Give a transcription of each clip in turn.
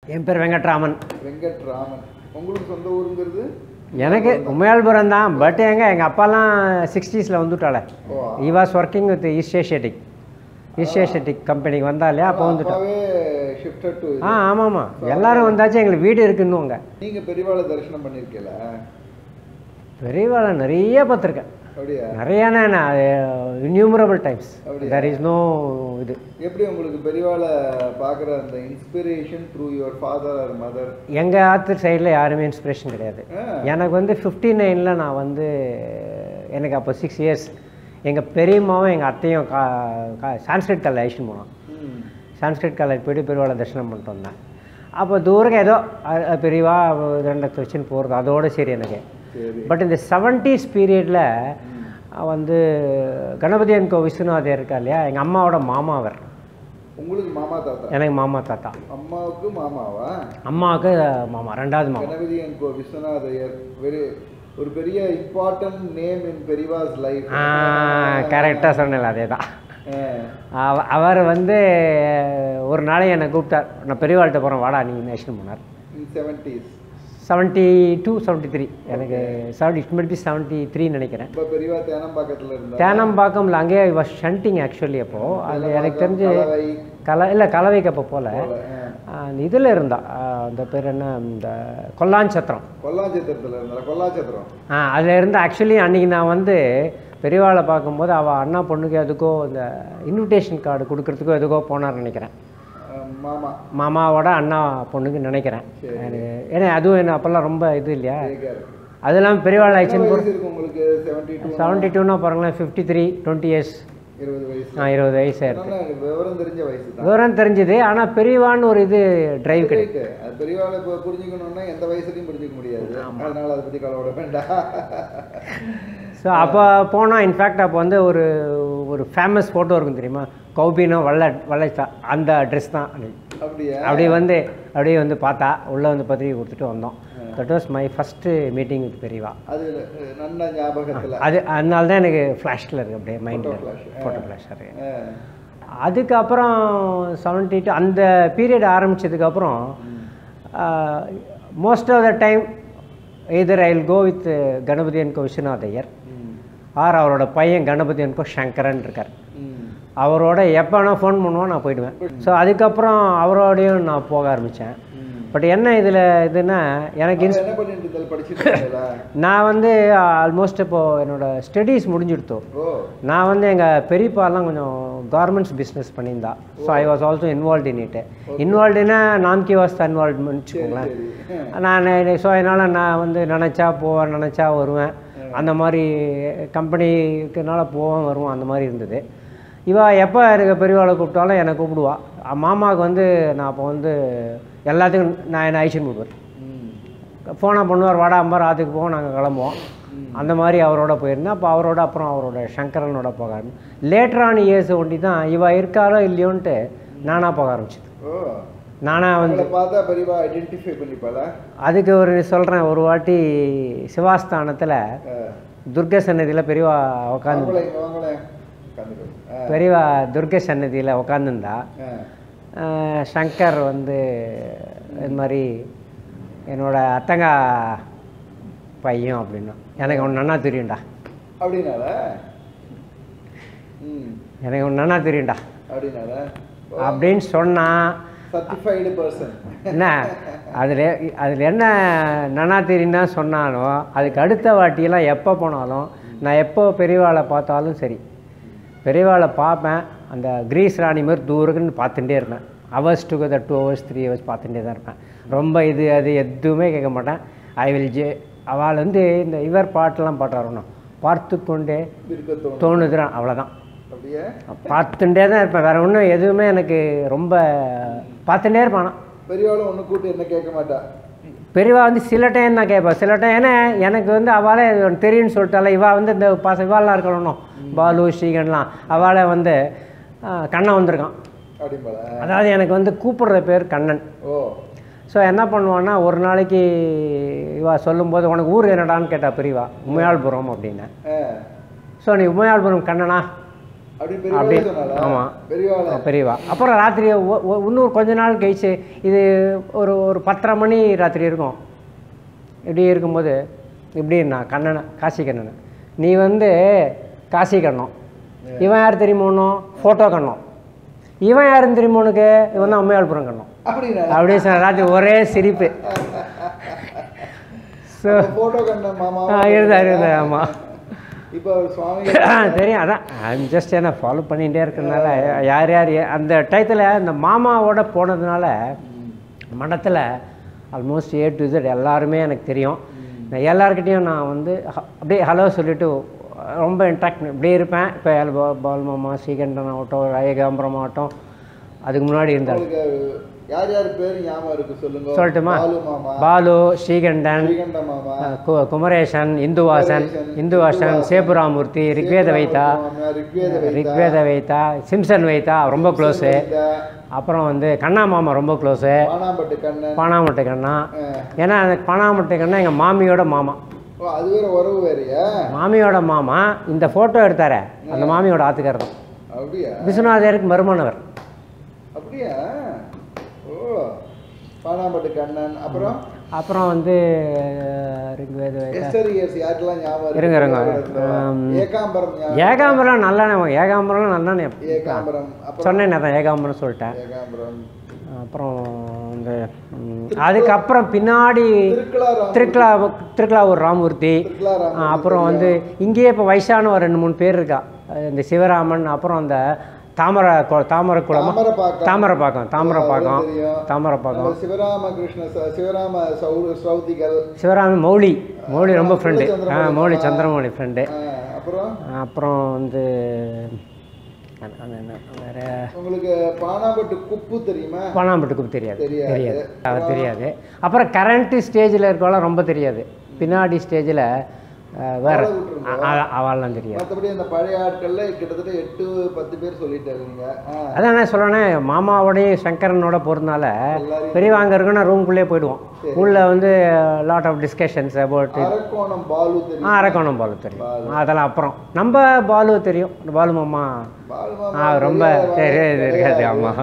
என் பேர் வெங்கட்ராமன். வெங்கட்ராமன். உங்களுக்கு சொந்த ஊருங்கிறது? எனக்கு உமையாள்புரம் தான். பட் எங்கள் அப்பாலாம் 60s வந்துட்டாளே. He was working with East Asiatic கம்பெனிக்கு வந்தா இல்லையா, அப்போ வந்துட்டோம். ஆமாம், எல்லாரும் வந்தாச்சு. எங்களுக்கு வீடு இருக்குன்னு. நீங்கள் பெரியவாளை தரிசனம் பண்ணியிருக்கீங்களா? பெரியவாளை நிறைய பார்த்துருக்கேன். நிறையாண்ணா, innumerable times. There is no இது. எப்படி உங்களுக்கு பெரியவாளை பார்க்குற அந்த inspiration through your father or mother? எங்கள் ஆத்து சைடில் யாருமே இன்ஸ்பிரேஷன் கிடையாது. எனக்கு 59 நான் எனக்கு அப்போ 6 இயர்ஸ். எங்கள் பெரியம்மாவும் எங்கள் அத்தையும் சான்ஸ்கிரிட் காலேஜ் அழைச்சிட்டு போனோம். சான்ஸ்கிரிட் காலேஜ் போய்ட்டு பெரியவாளை தரிசனம் பண்ணிட்டு வந்தேன். அப்போ தூரம் ஏதோ பெரியவா 2 வச்சுன்னு போகிறது, அதோடு சரி எனக்கு. பட் இந்த 70s பீரியடில் கணபதி அன்கோ விஸ்வநாதர் இருக்கா இல்லையா, எங்கள் அம்மாவோட மாமா அவர். உங்களுக்கு மாமா தாத்தா? எனக்கு மாமா தாத்தா. அம்மாவுக்கு மாமாவா? அம்மாவுக்கு மாமா, 2வது மாமா. கணபதி அன்கோ விஸ்வநாதர் ஒரு பெரிய important name in Periyava's life. கரெக்டாக சொன்னல, அதே தான். அவர் ஒரு நாளைக்கு என்னை கூப்பிட்டார். நான் பெரியவாள்கிட்ட போகிறேன், வாடா நீ நேஷன் போனார். 72 73 எனக்கு 73 நினைக்கிறேன். இப்போ பெரியவா தேனம்பாக்கத்தில் இருந்தார். தேனம்பாக்கம்ல அங்கேயே வாஸ் ஷண்டிங் ஆக்சுவலி. அப்போது அது எனக்கு தெரிஞ்சு கலவைக்கு அப்போ போல் அந்த இதில் இருந்தா, அந்த பேர் என்ன, இந்த கொல்லாஞ்சத்திரத்தில் இருந்தார். கொல்லாச்சத்திரம் அதில் இருந்தால். ஆக்சுவலி அன்றைக்கி நான் பெரியவாளை பார்க்கும்போது அவள் அண்ணா பொண்ணுக்கு எதுக்கோ இந்த இன்விடேஷன் கார்டு கொடுக்கறதுக்கோ எதுக்கோ போனார்னு நினைக்கிறேன். மாமாவோட அண்ணா பொண்ணுக்கு நினைக்கிறேன். ஏன்னா அதுவும் என்ன அப்போல்லாம் ரொம்ப இது இல்லையா. அதெல்லாம் பெரியவாள் ஆயிடுச்சுன்னு 72னா பாருங்களேன். 53 20 இயர்ஸ், 20 வயசு. விவரம் தெரிஞ்சது. ஆனால் பெரியவான்னு ஒரு இது டிரைவ் கிடையாது. பெரியவாளை புரிஞ்சுக்கணும்னா எந்த வயசுலையும் புரிஞ்சிக்க முடியாது. அதனால அதை பற்றி கவலைப்பட வேண்டாம். ஸோ அப்போ போனால் இன்ஃபேக்ட் அப்போ ஒரு ஃபேமஸ் ஃபோட்டோ இருக்கும் தெரியுமா, கௌபினோ வள்ளச்சா, அந்த ட்ரெஸ் தான். அப்படியே பார்த்தா உள்ளே பத்திரிக்கை கொடுத்துட்டு வந்தோம். That was my first meeting with Periyava. அது அதனால தான் எனக்கு ஃப்ளாஷில் இருக்குது, அப்படியே மைண்டில் ஃபோட்டோ ஃப்ளாஷ் இருக்குது. அதுக்கப்புறம் 72 அந்த பீரியட் ஆரம்பித்ததுக்கப்புறம் most of the time either I will go with Ganapathi அன்கோ விஸ்வநாதையர் ஆர் அவரோட பையன் கணபதி அன்கோ சங்கரன் இருக்கார். அவரோட எப்போ வேணால் ஃபோன் பண்ணுவோம், நான் போயிடுவேன். ஸோ அதுக்கப்புறம் அவரோடையும் நான் போக ஆரம்பித்தேன். பட் என்ன இதில் இதுன்னா, எனக்கு நான் ஆல்மோஸ்ட் இப்போது என்னோடய ஸ்டடீஸ் முடிஞ்சுடுத்தோம். நான் எங்கள் பெரியப்பாலாம் கொஞ்சம் கார்மெண்ட்ஸ் பிஸ்னஸ் பண்ணியிருந்தா. So I was also involve in it. இன்வால்வ்டுன்னா நாம்கி வாஸ் இன்வால்வ்மெண்ட் வச்சுக்கோங்களேன். நான் ஸோ அதனால் நான் நினச்சா போவேன், நினச்சா வருவேன். அந்த மாதிரி கம்பெனிக்குனால போவேன் வருவோம், அந்த மாதிரி இருந்தது. எப்போ எனக்கு பெரியவாளை கூப்பிட்டாலும் என்னை கூப்பிடுவா. மாமாவுக்கு நான் அப்போ எல்லாத்துக்கும் நான் என்ன ஐஷன் கூப்பிடுவேன். ஃபோனாக பண்ணுவார், வாடா அம்பார் ஆற்றுக்கு போவோம், நாங்கள் கிளம்புவோம். அந்த மாதிரி அவரோட போயிருந்தேன். அப்போ அப்புறம் அவரோட சங்கரனோட போக ஆரம்பிச்சு. லேட்டரான இயர்ஸ் ஒண்டி தான் இருக்காரோ இல்லையோன்ட்டு நானாக போக ஆரம்பிச்சது. நானாக பார்த்தா பெரியவா ஐடென்டிஃபை பண்ணிப்பாளா? அதுக்கு ஒரு வாட்டி சிவாஸ்தானத்தில் துர்கை சன்னதியில் பெரியவா உட்காந்து பெரியவா துர்கை சன்னதியில் உட்காந்துருந்தா. சங்கர் இது மாதிரி என்னோட அத்தங்கா பையன் அப்படின்னா, எனக்கு ஒன்று நன்னா தெரியும்டா அப்படின்னால, எனக்கு ஒன்று நன்னா தெரியும்டா அப்படின்னு சொன்னான். என்ன அதில் என்ன நன்னா தெரியும்னா சொன்னாலும், அதுக்கு அடுத்த வாட்டியெல்லாம் எப்போ போனாலும் நான் எப்போ பெரியவாளை பார்த்தாலும் சரி, பெரியவாளை பார்ப்பேன். அந்த கிரீஸ் ராணி மாதிரி தூரக்குன்னு பார்த்துட்டே இருப்பேன். ஹவர்ஸ் டுகெதர் 2 hours 3 hours பார்த்துட்டே தான் இருப்பேன். ரொம்ப அது எதுவுமே கேட்க மாட்டேன். ஐ வில் அவள் இந்த இவர் பாட்டெல்லாம் பாட்டாரணும், பார்த்து கொண்டே தோணுதுறான், அவ்வளோதான். பார்த்துட்டே தான் இருப்பேன். வேறு ஒன்றும் எதுவுமே எனக்கு ரொம்ப பார்த்துட்டே இருப்பானா. பெரியவாளும் ஒன்று கூட்டு என்ன கேட்க மாட்டா. பெரியவா சில டைம் தான் கேட்பேன். சில டைம் ஏன்னா எனக்கு அவளே தெரியும்னு சொல்லிட்டால. இந்த இவாளெலாம் இருக்கணும், பாலு ஸ்ரீகன்லாம். அவளை கண்ணன் வந்திருக்கான். அதாவது எனக்கு கூப்பிடுற பேர் கண்ணன். ஸோ என்ன பண்ணுவான்னா, ஒரு நாளைக்கு இவா சொல்லும்போது, உனக்கு ஊர் என்னடான்னு கேட்டா பெரியவா. உமையாள்புரம் அப்படின்னு. ஸோ நீ உமையாள்புரம் கண்ணனா அப்படி ஆமாம் பெரியவா. அப்புறம் ராத்திரி இன்னும் கொஞ்ச நாள் கழிச்சு இது ஒரு 10:30 மணி ராத்திரி இருக்கும். இப்படி இருக்கும்போது இப்படின்னா கண்ணனை, காசி கண்ணனை, நீ வந்து காசி கண்ணம், இவன் யார் தெரியுமா ஒன்றும் ஃபோட்டோ கண்ணம், இவன் யாருன்னு தெரியுமா உனக்கு, இவன் தான் அம்மையாள்புரம் கண்ணம் அப்படியே சொன்ன. ராத்திரி ஒரே சிரிப்பு. ஸோ ஃபோட்டோ கண்ணன் மாமா இருந்தா ஆமாம் இப்போ சுவாமி தெரியும். அதான் ஐம் ஜஸ்ட் ஏன்னா ஃபாலோ பண்ணிகிட்டே இருக்கிறதுனால யார் யார் அந்த டயத்தில் இந்த மாமாவோட போனதுனால மடத்தில் ஆல்மோஸ்ட் A to Z எல்லாருமே எனக்கு தெரியும். நான் எல்லாருக்கிட்டேயும் நான் வந்து அப்படியே ஹலோ சொல்லிவிட்டு ரொம்ப இன்ட்ராக்ட் இப்படியே இருப்பேன். இப்போ பால் மாமா, ஸ்ரீகண்டன் ஆகட்டும், ஏகாம்பரம் ஆகட்டும், அதுக்கு முன்னாடி இருந்தார். யார் யார் பேர் ஞாபகம் இருக்கு சொல்லுங்க. சொல்லட்டுமா? பாலு, ஸ்ரீகண்டன், குமரேசன், இந்துவாசன், சேபுராமூர்த்தி, ரிக்வேத வைத்தா, சிம்சன் வைத்தா ரொம்ப க்ளோஸு. அப்புறம் வந்து கண்ணா மாமா ரொம்ப க்ளோஸு, பானாமட்டு கண்ணா. ஏன்னா அந்த பானாமட்டு கண்ணா எங்கள் மாமியோட மாமா. அது வேற உறவு வேறையா? மாமியோட மாமா. இந்த ஃபோட்டோ எடுத்தார அந்த மாமியோட ஆத்துக்காரர் தான். அப்படியா? விஸ்வநாதருக்கு மருமனவர். அப்படியா? ஓ, பானாம்பட்டு கண்ணன். அப்புறம் வந்து ஏகாம்பரம் நல்லானே, ஏகாம்பரம் நல்லானே சொன்னேன், அதான் ஏகாம்பரம் சொல்லிட்டேன். அப்புறம் இந்த அதுக்கப்புறம் பின்னாடி திருக்கலாவூர் ராமூர்த்தி. அப்புறம் வந்து இங்கேயே இப்போ வயசான ஒரு 2-3 பேர் இருக்கா. இந்த சிவராமன், அப்புறம் அந்த தாமரக்குளம், சிவராம மௌலி ரொம்ப ஃப்ரெண்டு. மௌலி சந்திரமௌலி ஃப்ரெண்டு. அப்புறம் வந்து வேற உங்களுக்கு பானாம்பட்டு குப்பு தெரியுமா? பானாம்பட்டு குப்பு தெரியாது. அப்புறம் கரண்ட் ஸ்டேஜில் இருக்கவெல்லாம் ரொம்ப தெரியாது. பின்னாடி ஸ்டேஜில் வேற அவள்லாம் தெரியாது. மற்றபடி அந்த பழைய ஆட்கள்ல கிட்டத்தட்ட 8-10 பேர் சொல்லிட்டாருங்க. அதான் என்ன சொல்லணேன், மாமாவோடையும் சங்கரனோட போகிறதுனால பெரியவாங்க இருக்குன்னா ரூம்குள்ளேயே போயிடுவோம். உள்ள வந்து lot of discussions about Arakkonam Balu தெரியும். அரக்கோணம் பாலு தெரியும். அதெல்லாம் அப்புறம் நம்ம பாலு தெரியும். பாலு மாமா ரொம்ப இருக்காது. ஆமாம்,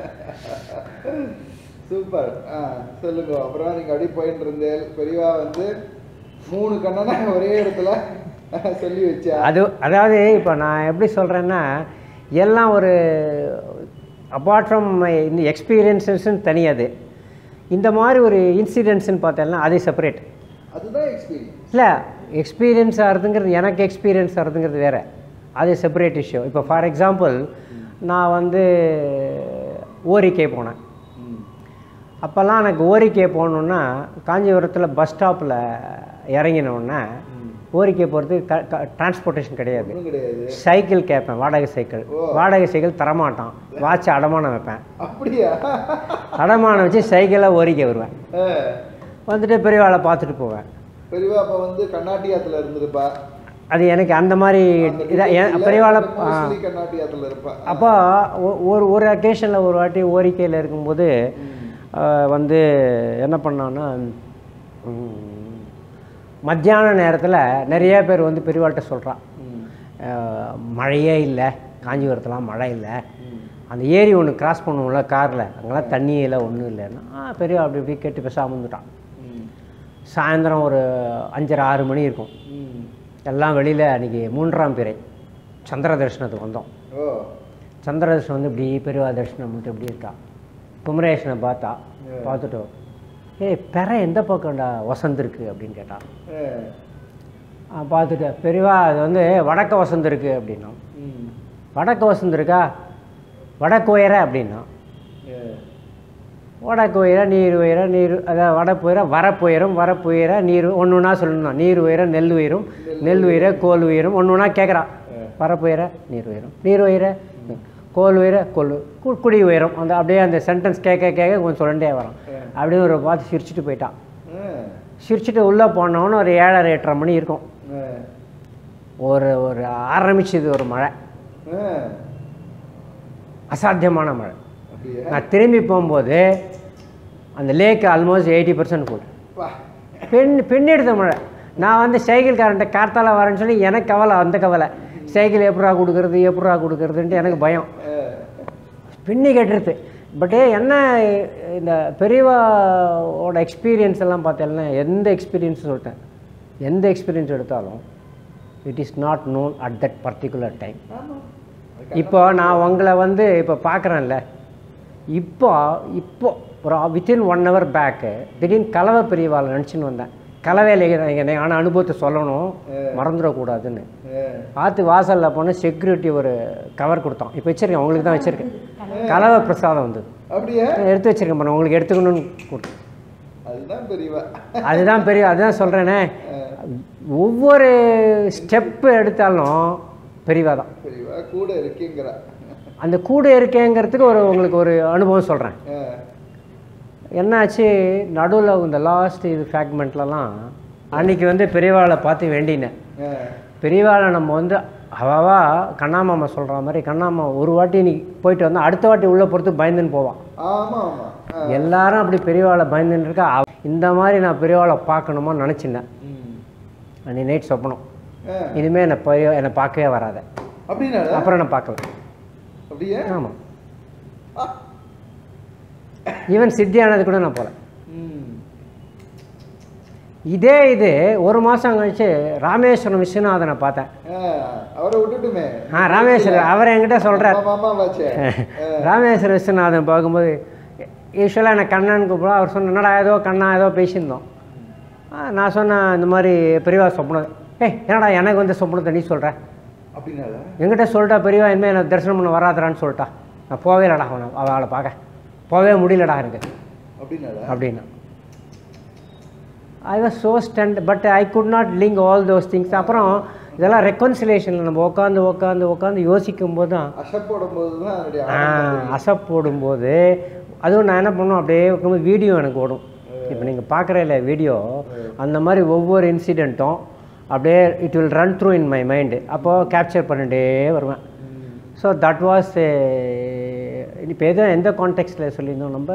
சூப்பர். சொல்லுங்க. அப்புறம் நீங்கள் அப்படி போயிட்டு இருந்தேன். பெரியவா வந்து 3 கண்ணனை ஒரே இடத்துல சொல்லி வச்சா. அதாவது இப்போ நான் எப்படி சொல்கிறேன்னா, எல்லாம் ஒரு அப்பார்ட் ஃப்ரம் இந்த எக்ஸ்பீரியன்ஸஸ்ன்னு தனியாது. இந்த மாதிரி ஒரு இன்சிடென்ட்ஸ்ன்னு பார்த்தேன்னா அது செப்பரேட். அதுதான் எக்ஸ்பீரியன்ஸ். இல்லை, எக்ஸ்பீரியன்ஸ் ஆகிறதுங்கிறது, எனக்கு எக்ஸ்பீரியன்ஸ் ஆகிறதுங்கிறது வேறு. அது செப்பரேட் இஷ்யூ. இப்போ ஃபார் எக்ஸாம்பிள் நான் வந்து ஓரிக்கை போனேன். அப்போல்லாம் எனக்கு ஓரிக்கை போகணுன்னா காஞ்சிபுரத்தில் பஸ் ஸ்டாப்பில் இறங்கினோடனே ஓரிக்கை போகிறதுக்கு டிரான்ஸ்போர்ட்டேஷன் கிடையாது. சைக்கிள் கேட்பேன், வாடகை சைக்கிள் தரமாட்டான். வாட்சை அடமானம் வைப்பேன். அப்படியா? அடமானம் வச்சு சைக்கிளில் ஓரிக்கை வருவேன். வந்துட்டு பெரியவாளை பார்த்துட்டு போவேன். பெரியவா அப்போ வந்து கர்நாடகாத்தில் இருந்திருப்பா. அது எனக்கு அந்த மாதிரி பெரியவாளை அப்போ ஒரு அக்கேஷனில் ஒரு வாட்டி ஓரிக்கையில் இருக்கும்போது வந்து என்ன பண்ணான்னா, மத்தியான நேரத்தில் நிறைய பேர் வந்து பெரியவாள்கிட்ட சொல்கிறான், மழையே இல்லை, காஞ்சிபுரத்துலாம் மழை இல்லை, அந்த ஏரி ஒன்று கிராஸ் பண்ணுவோம்ல காரில், அங்கெல்லாம் தண்ணியே இல்லை, ஒன்றும் இல்லைன்னா பெரியவா அப்படி இப்படி கேட்டு பேசாமல் வந்துட்டான். சாயந்தரம் ஒரு 5:30-6 மணி இருக்கும். எல்லாம் வெளியில் அன்றைக்கி 3ஆம் பிறை சந்திர தரிசனத்துக்கு வந்தோம். சந்திர தரிசனம் வந்து இப்படி பெரியவா தரிசனம் மட்டும் இப்படி இருக்கா. குமரேஷனை பார்த்துட்டோம். பெற எந்த பக்கம்டா வசந்திருக்கு அப்படின்னு கேட்டான். பார்த்துட்டு பெரியவா அது வந்து வடக்க வசந்திருக்கு அப்படின்னா. வடக்கு வசந்திருக்கா? வடக்கு உயர அப்படின்னா. வடக்கு உயர நீர் உயர நீர், அதாவது வடப்புயர வரப்புயர நீர் ஒன்று ஒன்றா சொல்லணும். நீர் உயர நெல் உயரும், நெல் உயர கோல் உயரும், ஒன்று ஒன்றா கேட்குறான். வரப்புயர நீர் உயரும், நீர் உயர கோல் உயர குடி உயரும். அந்த அப்படியே அந்த சென்டென்ஸ் கேட்க கொஞ்சம் சொல்லிட்டே வரோம். அப்படின்னு ஒரு பார்த்து சிரிச்சுட்டு போயிட்டான். சிரிச்சுட்டு உள்ளே போனோன்னு ஒரு 7:30-8:30 மணி இருக்கும். ஒரு ஆரம்பிச்சது ஒரு மழை, அசாத்தியமான மழை. நான் திரும்பி போகும்போது அந்த லேக்கு ஆல்மோஸ்ட் 80% போகுது. பெண் எடுத்த மழை. நான் வந்து சைக்கிள்காரன்ட்ட கார்த்தால வரேன்னு சொல்லி எனக்கு கவலை, அந்த கவலை. சைக்கிள் எப்படா கொடுக்கறதுன்ட்டு எனக்கு பயம் பின்னி கட்டுறது. பட்டு என்ன இந்த பெரியவாவோட எக்ஸ்பீரியன்ஸ் எல்லாம் பார்த்தேன்னா எந்த எக்ஸ்பீரியன்ஸ் சொல்லிட்டேன், எந்த எக்ஸ்பீரியன்ஸ் எடுத்தாலும் it is not known at that particular time. இப்போ நான் உங்களை வந்து இப்போ பார்க்குறேன்ல, இப்போ ஒரு வித்தின் 1 hour பேக்கு திடீர்னு கலவை பெரியவாள் நினச்சின்னு வந்தேன். கலவையில் ஆனால் அனுபவத்தை சொல்லணும், மறந்துடக்கூடாதுன்னு. ஆற்று வாசலில் போனால் செக்யூரிட்டி ஒரு கவர் கொடுத்தோம். இப்போ வச்சுருக்கேன், உங்களுக்கு தான் வச்சுருக்கேன். கலவை பிரசாதம் வந்தது, அப்படியே எடுத்து வச்சுருக்கேன் பண்ண உங்களுக்கு எடுத்துக்கணும்னு கொடுத்து. அதுதான் பெரிய அதுதான் சொல்கிறேனே, ஒவ்வொரு ஸ்டெப்பு எடுத்தாலும் பெரியவா தான் கூட இருக்கேங்கிற. அந்த கூட இருக்கேங்கிறதுக்கு உங்களுக்கு ஒரு அனுபவம் சொல்கிறேன். என்னாச்சு, நடுவில் இந்த லாஸ்ட் இது ஃப்ராக்மெண்ட்லலாம் அன்றைக்கி வந்து பெரியவாளை பார்த்து வேண்டினேன். பெரியவாளை நம்ம வந்து அவவா கண்ணாமாமா சொல்கிற மாதிரி, கண்ணாமா ஒரு வாட்டி நீ போயிட்டு வந்தால் அடுத்த வாட்டி உள்ளே பொறுத்து பயந்துன்னு போவான். எல்லாரும் அப்படி பெரியவாளை பயந்துன்னு இருக்கா. இந்த மாதிரி நான் பெரியவாளை பார்க்கணுமா நினச்சிருந்தேன். அன்றைக்கி நைட் சொப்பனம், இனிமேல் என்னை பார்க்கவே வராத அப்படின்னா. அப்புறம் நான் பார்க்கல. அப்படியே? ஆமாம், ஈவன் சித்தியானது கூட நான் போகல. இதே இது ஒரு மாதம் கழிச்சு ராமேஸ்வரம் விஸ்வநாதனை பார்த்தேன். அவரை விட்டுட்டுமே. ராமேஸ்வரம் அவரை என்கிட்ட சொல்கிறார். ராமேஸ்வரம் விஸ்வநாதன் பார்க்கும்போது யூஸ்வலாக எனக்கு கண்ணன் கூப்பிட. அவர் சொன்ன என்னடா ஏதோ கண்ணா ஏதோ பேசியிருந்தோம். நான் சொன்னேன் இந்த மாதிரி பெரியவா சொப்பனம். என்னடா எனக்கு வந்து சொப்பனத்தை நீ சொல்கிற அப்படின்னா என்கிட்ட சொல்லிட்டா பெரியவா இனிமேல் எனக்கு தரிசனம் பண்ண வராதரான்னு சொல்லிட்டா. நான் போவே இல்லடா அவளை பார்க்க போவே முடியலடா எனக்கு அப்படின்னா. I was so stunned, but I could not link all those things. அப்புறம் இதெல்லாம் ரெக்கன்சிலேஷனில் நம்ம உட்காந்து யோசிக்கும் போது தான் அசப்போடும்போது அதுவும் நான் என்ன பண்ணுவேன், அப்படியே உட்காந்து வீடியோ எனக்கு ஓடும். இப்போ நீங்கள் பார்க்குறதில்ல வீடியோ, அந்த மாதிரி ஒவ்வொரு இன்சிடெண்ட்டும் அப்படியே it will run through in my mind. அப்போது கேப்சர் பண்ணிகிட்டே வருவேன். ஸோ தட் வாஸ் இப்போ எந்த கான்டெக்ஸ்டில் சொல்லியிருந்தோம் நம்ம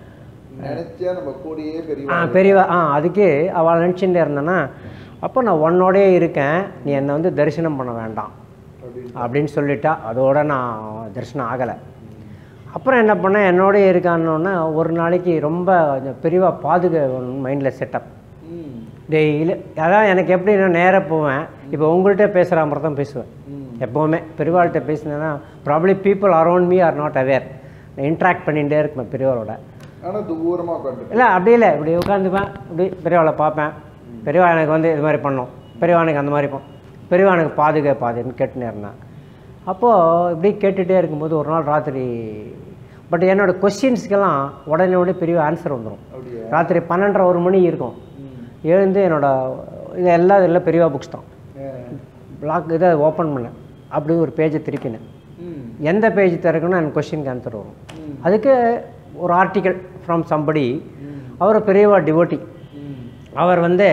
பெரியவா. அதுக்கு அவள் நினச்சிட்டே இருந்தேன்னா, அப்போ நான் உன்னோடே இருக்கேன், நீ என்னை வந்து தரிசனம் பண்ண வேண்டாம் அப்படின்னு சொல்லிட்டா. அதோட நான் தரிசனம் ஆகலை. அப்புறம் என்ன பண்ணேன், என்னோடய இருக்கான்னொன்னே ஒரு நாளைக்கு ரொம்ப பெரியவா பாதுகா மைண்டில் செட்டப் டெய்லி. அதான் எனக்கு எப்படின்னா நேராக போவேன். இப்போ உங்கள்கிட்ட பேசுகிற மாதிரி தான் பேசுவேன் எப்போவுமே. பெரியவாள்கிட்ட பேசினேன்னா probably people around me are not aware. நான் இன்ட்ராக்ட் பண்ணிகிட்டே இருக்கேன் பெரியவாளோட. இல்லை அப்படி இல்லை, இப்படி உட்காந்துப்பேன், இப்படி பெரியவாளை பார்ப்பேன். பெரியவா எனக்கு வந்து இது மாதிரி பண்ணோம், பெரியவா எனக்கு அந்த மாதிரி பெரியவா எனக்கு பாதுன்னு கேட்டுனே இருந்தேன். அப்போது இப்படி கேட்டுகிட்டே இருக்கும்போது ஒரு நாள் ராத்திரி, பட் என்னோடய கொஸ்டின்ஸ்க்கெல்லாம் உடனே பெரிய ஆன்சர் வந்துடும். ராத்திரி 12:30 மணி இருக்கும். எழுந்து இது எல்லாம் பெரியவா புக்ஸ் தான். பிளாக் இதை ஓப்பன் பண்ணேன், அப்படி ஒரு பேஜை திருப்பினேன். எந்த பேஜ் திறக்கணும் எனக்கு கொஸ்டினுக்கு ஆன்சர் வரும். அதுக்கு ஒரு ஆர்டிக்கல் ஃப்ரம் சம்படி. அவர் பெரியவா டிவோட்டி. அவர் வந்து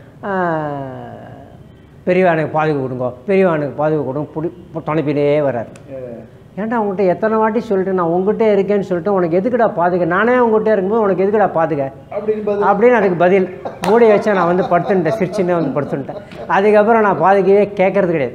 பெரியவா எனக்கு பாதுகாப்பு கொடுங்க, பெரியவா எனக்கு பாதுகாப்பு கொடுங்க துணைப்பிலே வர்றார். ஏன்டா உங்கள்கிட்ட எத்தனை வாட்டி சொல்லிட்டு நான் உங்கள்கிட்ட இருக்கேன்னு சொல்லிட்டு உனக்கு எதுக்குடா பாதுகா, நானே உங்கள்கிட்ட இருக்கும்போது உனக்கு எதுக்குடா பாதுகா அப்படின்னு அதுக்கு பதில் மூடி வச்சா நான் வந்து படுத்துட்டேன், சிரிச்சுன்னே வந்து படுத்துட்டேன். அதுக்கப்புறம் நான் பாதுகையே கேட்கறது கிடையாது.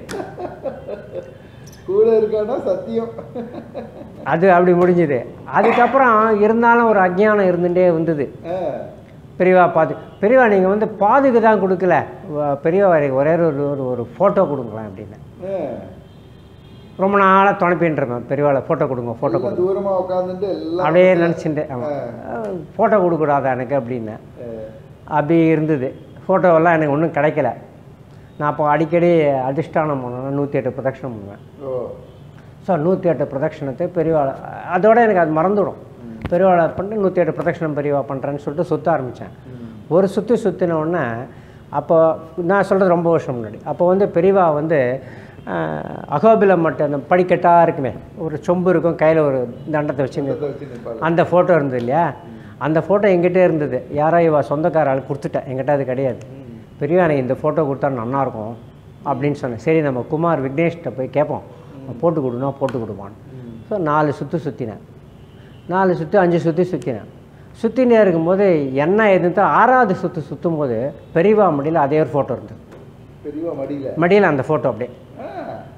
கூட இருக்கானா சத்தியம். அது அப்படி முடிஞ்சுது. அதுக்கப்புறம் இருந்தாலும் ஒரு அஜ்ஞானம் இருந்துகிட்டே வந்தது. பெரியவா பெரியவா நீங்கள் வந்து பாதுகை தான் கொடுக்கல, பெரியவா ஒரே ஒரு ஃபோட்டோ கொடுங்களேன் அப்படின்னு. ரொம்ப நாளாக துணைப்பின்றிருப்பேன், பெரியவாளை ஃபோட்டோ கொடுங்க தூரமாக உட்காந்துட்டு அப்படியே நினச்சிட்டு. ஆமாம், ஃபோட்டோ கொடுக்கூடாதா எனக்கு அப்படின்னு அப்படி இருந்தது. ஃபோட்டோவெல்லாம் எனக்கு ஒன்றும் கிடைக்கல. நான் அப்போ அடிக்கடி அதிஷ்டானம் பண்ணேன், 108 பிரதட்சணம் பண்ணுவேன். ஸோ 108 பிரதட்சணத்தை பெரியவாளை அதோட எனக்கு அது மறந்துவிடும். பெரியவாளை பண்ணிட்டு 108 பிரதட்சணம் பெரியவா பண்ணுறேன்னு சொல்லிட்டு சுற்ற ஆரம்பித்தேன். ஒரு சுற்றின உடனே அப்போ நான் சொல்கிறது ரொம்ப வருஷம் முன்னாடி. அப்போ வந்து பெரியவா வந்து அகோபிலம் மட்டும் அந்த படிக்கட்டாக இருக்குமே, ஒரு சொம்பு இருக்கும், கையில் ஒரு தண்டத்தை வச்சு அந்த ஃபோட்டோ இருந்தது இல்லையா. அந்த ஃபோட்டோ எங்கிட்டே இருந்தது. யாரோ இவ சொந்தக்கார ஆள் கொடுத்துட்டேன், எங்கிட்ட அது கிடையாது. பெரியவா எனக்கு இந்த ஃபோட்டோ கொடுத்தா நல்லாயிருக்கும் அப்படின்னு சொன்னேன். சரி நம்ம குமார் விக்னேஷ்கிட்ட போய் கேட்போம், போட்டு கொடுனா போட்டு கொடுப்பான்னு. ஸோ 4 சுற்று சுற்றினேன், 4 சுற்று 5 சுற்றி சுற்றினேன். சுற்றினே இருக்கும்போது என்ன எதுன்னு 6வது சுற்று சுற்றும் போது பெரியவா மடியில் அதே ஒரு ஃபோட்டோ இருந்தது. மடியில் அந்த ஃபோட்டோ அப்படியே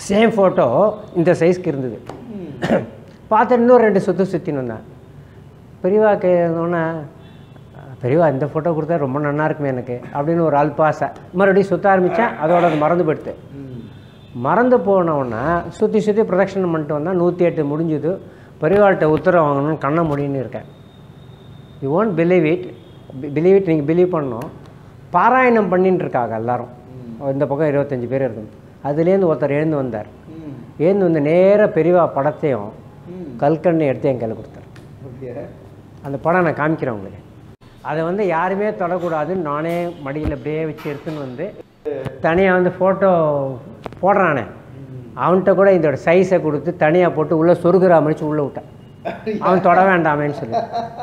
சேம் ஃபோட்டோ இந்த சைஸ்க்கு இருந்தது. பார்த்துட்டு இன்னும் 2 சுற்றின்னு வந்தேன். பெரியவா கேட்டோன்னே, பெரியவா இந்த ஃபோட்டோ கொடுத்தா ரொம்ப நல்லா இருக்குமே எனக்கு அப்படின்னு ஒரு அல்பாசை. மறுபடியும் சுற்ற ஆரம்பித்தேன். அதோட அது மறந்து போயிடுது. மறந்து போனவுடனே சுற்றி ப்ரொடக்ஷன் பண்ணிட்டு வந்தால் 108 முடிஞ்சுது. பெரியவாள்கிட்ட உத்தரவு வாங்கணும்னு கண்ணை முடின்னு இருக்கேன். You won't believe it. நீங்கள் பிலீவ் பண்ணணும். பாராயணம் பண்ணின்னு இருக்காங்க எல்லோரும். இந்த பக்கம் 25 பேர் இருக்கணும். அதுலேருந்து ஒருத்தர் எழுந்து வந்தார். எழுந்து வந்து நேராக பெரியவா படத்தையும் கல்கண்ணையும் எடுத்து என் கையில் கொடுத்தார். அந்த படம் நான் காமிக்கிறேன் உங்களுக்கு. அதை வந்து யாருமே தொடக்கூடாதுன்னு நானே மடியில் அப்படியே வச்சு எடுத்துன்னு வந்து தனியாக வந்து ஃபோட்டோ போடுறானே அவன்கிட்ட கூட இதோட சைஸை கொடுத்து தனியாக போட்டு உள்ளே சொருகிற அமைச்சு உள்ளே விட்டேன். அவன் தொட வேண்டாமேன்னு சொல்லி.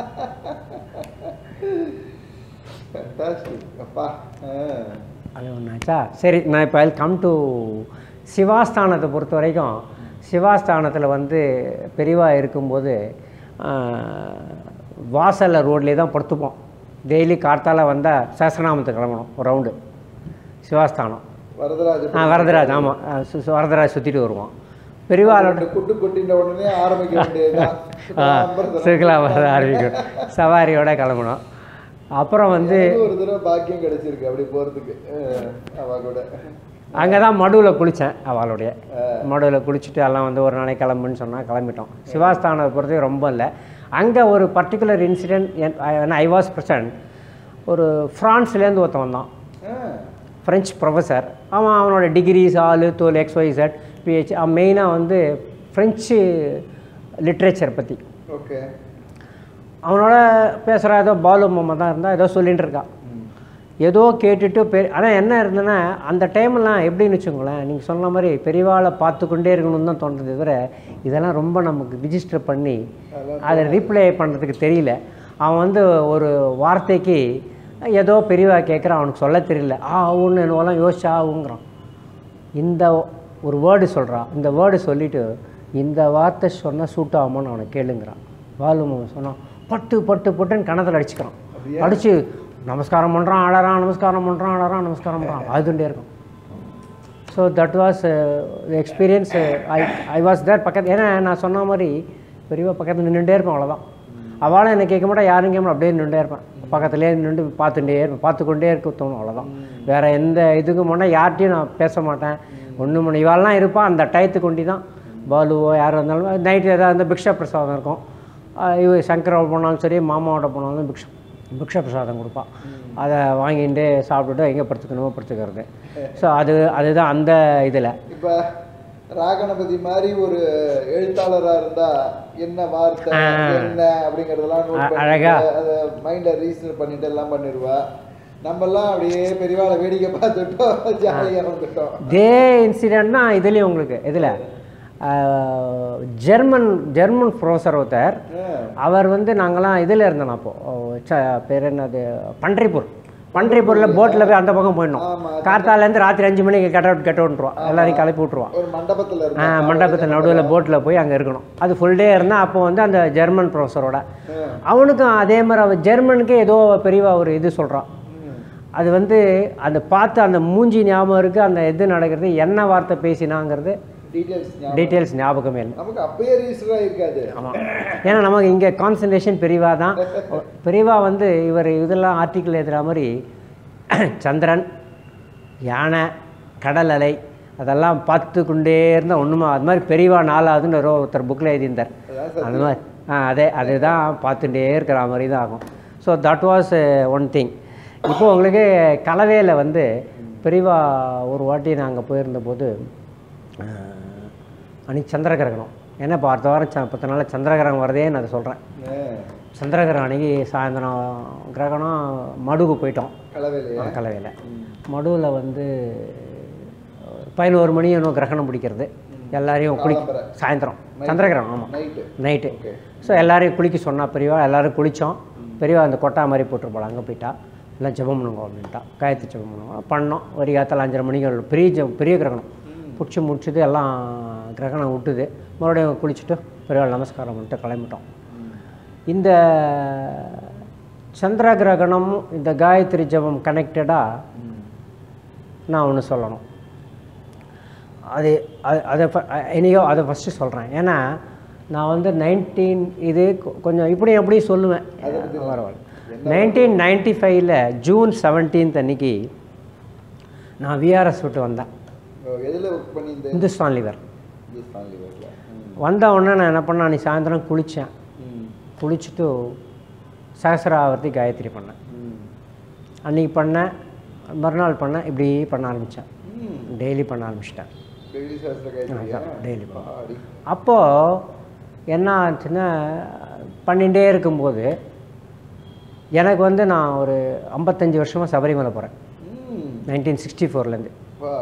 அது ஒன்றாச்சா. சரி, நான் இப்போ கம் டு சிவாஸ்தானத்தை பொறுத்த வரைக்கும், சிவாஸ்தானத்தில் வந்து பெரியவா இருக்கும்போது வாசலில் ரோட்லேயே தான் படுத்துப்போம். டெய்லி கார்த்தால வந்தால் சஹஸ்ரநாமத்துக்கு கிளம்பணும் ஒரு ரவுண்டு. சிவாஸ்தானம் வரதராஜ். ஆமாம், வரதராஜ் சுற்றிட்டு வருவோம். பெரியவாளோட குட்டு கொட்டின உடனே ஆரம்பிக்க வேண்டியதுதான். சிறுக்கலாம் ஆரம்பிக்கும். சவாரியோட கிளம்பணும். அப்புறம் வந்து ஒரு தடவை பாக்கியம் கிடைச்சிருக்கு அப்படி போகிறதுக்கு. அவ கூட அங்கே தான் மடுவில் குளித்தேன். அவளுடைய மடுவில் குளிச்சுட்டு எல்லாம் வந்து ஒரு நாளைக்கு கிளம்புன்னு சொன்னால் கிளம்பிட்டோம். சிவாஸ்தானத்தை பொறுத்தவரை ரொம்ப இல்லை. அங்கே ஒரு particular incident I was present. ஒரு ஃப்ரான்ஸ்லேருந்து ஒருத்தன் வந்தான், ஃப்ரெஞ்ச் ப்ரொஃபஸர். அவனோட டிகிரிஸ் தோல் XYZ PH. மெயினாக வந்து ஃப்ரெஞ்சு லிட்ரேச்சர் பற்றி. ஓகே. அவனோட பேசுகிற ஏதோ பாலு மாமா தான் இருந்தால் ஏதோ சொல்லிகிட்டு இருக்கான். ஏதோ கேட்டுட்டு ஆனால் என்ன இருந்ததுன்னா அந்த டைம்லாம் எப்படின்னு வச்சுக்கோங்களேன், நீங்கள் சொன்ன மாதிரி பெரியவாளை பார்த்துக்கொண்டே இருக்கணும்னு தான் தோன்றது தவிர இதெல்லாம் ரொம்ப நமக்கு ரிஜிஸ்டர் பண்ணி அதை ரீப்ளே பண்ணுறதுக்கு தெரியல. அவன் வந்து ஒரு வார்த்தைக்கு ஏதோ பெரியவா கேட்குறான், அவனுக்கு சொல்ல தெரியல. ஒன்று என்னவெல்லாம் யோசிச்சா ஆகுங்கிறான். இந்த ஒரு வேர்டு சொல்கிறான். இந்த வேர்டு சொல்லிவிட்டு இந்த வார்த்தை சொன்னால் சூட் ஆகுமான்னு அவனை கேளுங்கிறான். பாலு சொன்னான், பட்டு பட்டு பட்டுன்னு கணத்தில் அடிச்சுக்கிறான். அடித்து நமஸ்காரம் பண்ணுறான், அழறான், நமஸ்காரம் பண்ணுறான், அழறான், நமஸ்காரம் பண்ணுறான். அதுண்டே இருக்கும். So that was experience. I was there பக்கத்து. ஏன்னா நான் சொன்ன மாதிரி பெரியவா பக்கத்தில் நின்றுட்டே இருப்பேன். அவ்வளோதான். அவளும் என்னை கேட்க மாட்டா, யாரும் கேட்க மாட்டா. அப்படியே நின்றுட்டே இருப்பேன். பக்கத்துலேயே நின்று பார்த்துக்கொண்டே இருக்க தோணும். அவ்வளோதான். வேறு எந்த இதுக்கும் போனால் யார்கிட்டையும் நான் பேச மாட்டேன். ஒன்று மணி இவாள்லாம் இருப்பான். அந்த டயத்துக்கு கொண்டு தான் பாலுவோ யார் இருந்தாலும் நைட்டு ஏதாவது இருந்தால் பிக்ஷா பிரசாதம் இருக்கும். சங்கரோட போனாலும் சரி, மாமாவோட போனாலும் பிக்ஷா பிரசாதம் கொடுப்பான். அதை வாங்கிட்டு சாப்பிட்டுட்டு எங்கே படுத்துக்கணுமோ படுத்துக்கிறது. ஸோ அதுதான் அந்த இதில். இப்போ ராகணபதி மாதிரி ஒரு எழுத்தாளராக இருந்தால் என்ன வார்த்தை என்ன அப்படிங்கிறதெல்லாம் அழகாக அதை மைண்டை ரீசன் பண்ணிட்டு எல்லாம் பண்ணிடுவா. நம்மெல்லாம் அப்படியே பெரியவாளை வேடிக்கை பார்த்துட்டோம், ஜாலியாக வந்துட்டோம். இதே இன்சிடென்ட்னா இதுலேயும் உங்களுக்கு இதில் ஜெர்மன் ப்ரொஃபஸர் ஒருத்தர். அவர் வந்து நாங்கள்லாம் இதில் இருந்தோம். அப்போது பேர் என்னது, பன்றிப்பூரில் போட்டில் போய் அந்த பக்கம் போயிடணும். கார்த்தாலேருந்து ராத்திரி 5 மணிக்கு கெட்ட விட்டுருவான். எல்லாரையும் கிளப்பி விட்ருவான். மண்டபத்தில் நடுவில் போட்டில் போய் அங்கே இருக்கணும். அது ஃபுல் டே இருந்தால் அப்போ வந்து அந்த ஜெர்மன் ப்ரொஃபஸரோட அவனுக்கும் அதே மாதிரி அவன் ஜெர்மனுக்கே ஏதோ பெரியவா ஒரு இது சொல்கிறான். அது வந்து அந்த பார்த்து அந்த மூஞ்சி ஞாபகம் இருக்குது. அந்த இது நடக்கிறது என்ன வார்த்தை பேசினாங்கிறது டீட்டெயில்ஸ் ஞாபகமே இல்லை. நமக்கு அப்பயே ரீசனாக இருக்காது. ஆமாம், ஏன்னா நமக்கு இங்கே கான்சன்ட்ரேஷன் பெரியவா தான். பெரியவா வந்து இவர் இதெல்லாம் ஆர்டிக்கிள் எழுதுகிற மாதிரி சந்திரன், யானை, கடல் அலை அதெல்லாம் பார்த்து கொண்டே இருந்தால் ஒன்றுமா. அது மாதிரி பெரியவா 4ஆவதுன்னு ஒருத்தர் புக்கில் எழுதியிருந்தார். அந்த மாதிரி அதுதான் பார்த்துட்டே இருக்கிற மாதிரி தான் ஆகும். So that was one thing. இப்போது உங்களுக்கு கலவையில் வந்து பெரியவா ஒரு வாட்டி நாங்கள் போயிருந்தபோது அன்றைக்கி சந்திரகிரகணம். ஏன்னா இப்போ அடுத்த வாரம் 10 நாள் சந்திரகிரகணம் வரதே நான் அதை சொல்கிறேன். சந்திரகிரகணம் அன்றைக்கி சாயந்தரம் கிரகணம் மடுவுக்கு போயிட்டோம். கலவையில் மடுவில் வந்து 11 மணி இன்னும் கிரகணம் பிடிக்கிறது. எல்லாரையும் சாயந்தரம் சந்திரகிரகணம். ஆமாம், நைட்டு. ஸோ எல்லோரையும் குளிக்க சொன்னால் பெரியவா. எல்லோரும் குளித்தோம். பெரியவா அந்த கொட்டா மாதிரி போட்டுருப்போம். அங்கே போயிட்டா எல்லாம் ஜெபம் பண்ணுங்க அப்படின்ட்டா. காயத்ரி ஜெபம் பண்ணுவோம். பண்ணோம். ஒரு காலத்தில் 5:30 மணிக்கு பெரிய கிரகணம் பிடிச்சி முடிச்சுட்டு எல்லாம் கிரகணம் விட்டுது. மறுபடியும் குளிச்சுட்டு பெரியவாள் நமஸ்காரம் பண்ணிட்டு கிளம்பிட்டோம். இந்த சந்திர கிரகணம் இந்த காயத்ரி ஜபம் கனெக்டடாக நான் ஒன்று சொல்லணும். அது அதை என்னையோ அதை ஃபஸ்ட்டு சொல்கிறேன். ஏன்னா நான் வந்து 19 இது கொஞ்சம் இப்படி எப்படி சொல்லுவேன். பரவாயில்ல. 1995 ஜூன் 17 அன்னைக்கு நான் விஆர்எஸ் விட்டு வந்தேன். இந்துஸ்தான் லிவர். வந்த உடனே நான் என்ன பண்ணேன், அன்றைக்கி சாயந்தரம் குளித்தேன். குளிச்சுட்டு சகசிராவர்த்தி காயத்ரி பண்ணேன். அன்றைக்கி பண்ணேன், மறுநாள் பண்ணேன், இப்படி பண்ண ஆரம்பித்தேன். டெய்லி பண்ண ஆரம்பிச்சிட்டேன். டெய்லி. அப்போது என்ன ஆச்சுன்னா, பண்ணிகிட்டே இருக்கும்போது எனக்கு வந்து நான் ஒரு 55 வருஷமாக சபரிமலை போகிறேன், 1964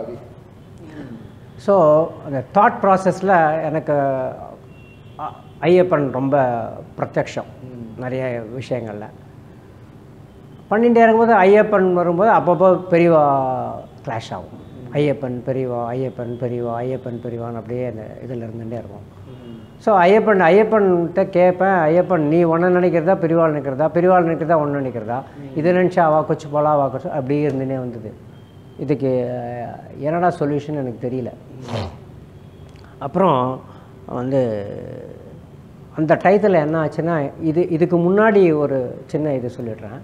ஸோ அந்த தாட் ப்ராசஸில் எனக்கு ஐயப்பன் ரொம்ப பிரத்யக்ஷம் நிறைய விஷயங்களில். பண்ணிகிட்டே இருக்கும்போது ஐயப்பன் வரும்போது அப்பப்போ பெரியவா கிளாஷ் ஆகும். ஐயப்பன் பெரியவா, ஐயப்பன் பெரியவா, ஐயப்பன் பெரியவான்னு அப்படியே அந்த இதில் இருந்துகிட்டே இருக்கும். ஸோ ஐயப்பன்கிட்ட கேட்பேன், ஐயப்பன் நீ ஒன்று நினைக்கிறதா பெரியவாள் நினைக்கிறதா, பெரியவாள் நினைக்கிறதா ஒன்று நினைக்கிறதா, இதை நினச்சா வா கொச்சு போலா வா கொச்சு அப்படியே இருந்துனே வந்தது. இதுக்கு என்னடா சொல்யூஷன் எனக்கு தெரியல. அப்புறம் வந்து அந்த டயத்தில் என்ன ஆச்சுன்னா, இதுக்கு முன்னாடி ஒரு சின்ன இது சொல்லிடுறேன்.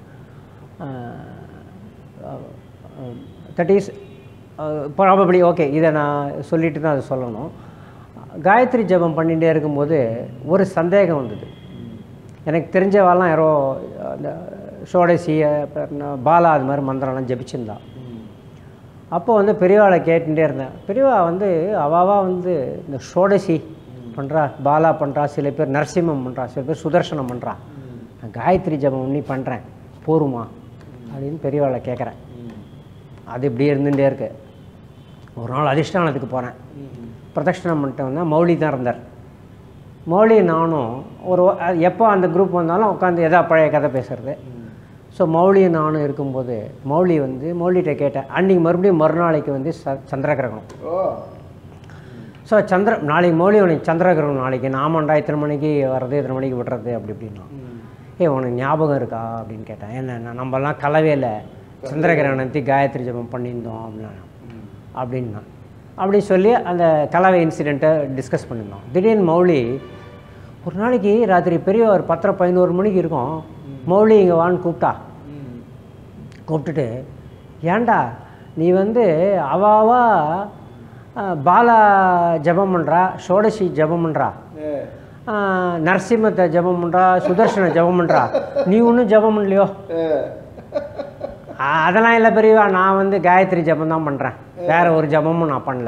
தட் இஸ் ப்ராபப்ளி ஓகே, இதை நான் சொல்லிட்டு தான் அதை சொல்லணும். காயத்ரி ஜபம் பண்ணிகிட்டே இருக்கும்போது ஒரு சந்தேகம் வந்தது. எனக்கு தெரிஞ்சவாலாம் யாரோ அந்த ஷோடசியை பாலா அது மாதிரி மந்திரம்லாம் ஜபிச்சிருந்தா. அப்போ வந்து பெரியவாளை கேட்டுகிட்டே இருந்தேன். பெரியவா வந்து அவாவா வந்து இந்த ஷோடசி பண்ணுறா, பாலா பண்ணுறா, சில பேர் நரசிம்மம் பண்ணுறா, சில பேர் சுதர்சனம் பண்ணுறா, நான் காயத்ரி ஜபம் உன்னி பண்ணுறேன் போருமா அப்படின்னு பெரியவாளை கேட்குறேன். அது இப்படி இருந்துகிட்டே இருக்கு. ஒரு நாள் அதிஷ்டானத்துக்கு போகிறேன், பிரதட்சணம் பண்ணிட்டு வந்தேன். மௌலி தான் இருந்தார். மௌலி நானும் ஒரு எப்போ அந்த குரூப் வந்தாலும் உட்காந்து எதா பழைய கதை பேசுகிறது. ஸோ மௌலியும் நானும் இருக்கும்போது மௌலிகிட்ட கேட்டேன், அன்றைக்கி மறுபடியும் மறுநாளைக்கு வந்து சந்திரகிரகணம். ஸோ நாளைக்கு மௌலி உனக்கு சந்திரகிரகணம் நாளைக்கு, நாமண்டா இத்தனை மணிக்கு வர்றது, இத்தனை மணிக்கு விடுறது அப்படி இப்படின்னா. உனக்கு ஞாபகம் இருக்கா அப்படின்னு கேட்டேன். என்ன நம்மலாம் கலவையில் சந்திரகிரகணத்தை காயத்ரி ஜபம் பண்ணியிருந்தோம் அப்படின்னா அப்படி சொல்லி அந்த கலவை இன்சிடெண்ட்டை டிஸ்கஸ் பண்ணியிருந்தோம். திடீர்னு மௌலி ஒரு நாளைக்கு ராத்திரி பெரிய ஒரு 10-11 மணிக்கு இருக்கும், மௌலி இங்கே வான்னு கூப்பிட்டுட்டு, ஏண்டா நீ வந்து அவாவா பாலா ஜபம் பண்ணுறா, ஷோடசி ஜபம் பண்ணுறா, நரசிம்மத்தை ஜபம் பண்ணுறா, சுதர்சன ஜபம் பண்ணுறா, நீ ஒன்றும் ஜபம் பண்ணலையோ? அதெல்லாம் இல்லை பெரியவா, நான் வந்து காயத்ரி ஜபம் தான் பண்ணுறேன், வேற ஒரு ஜபமும் நான் பண்ணல.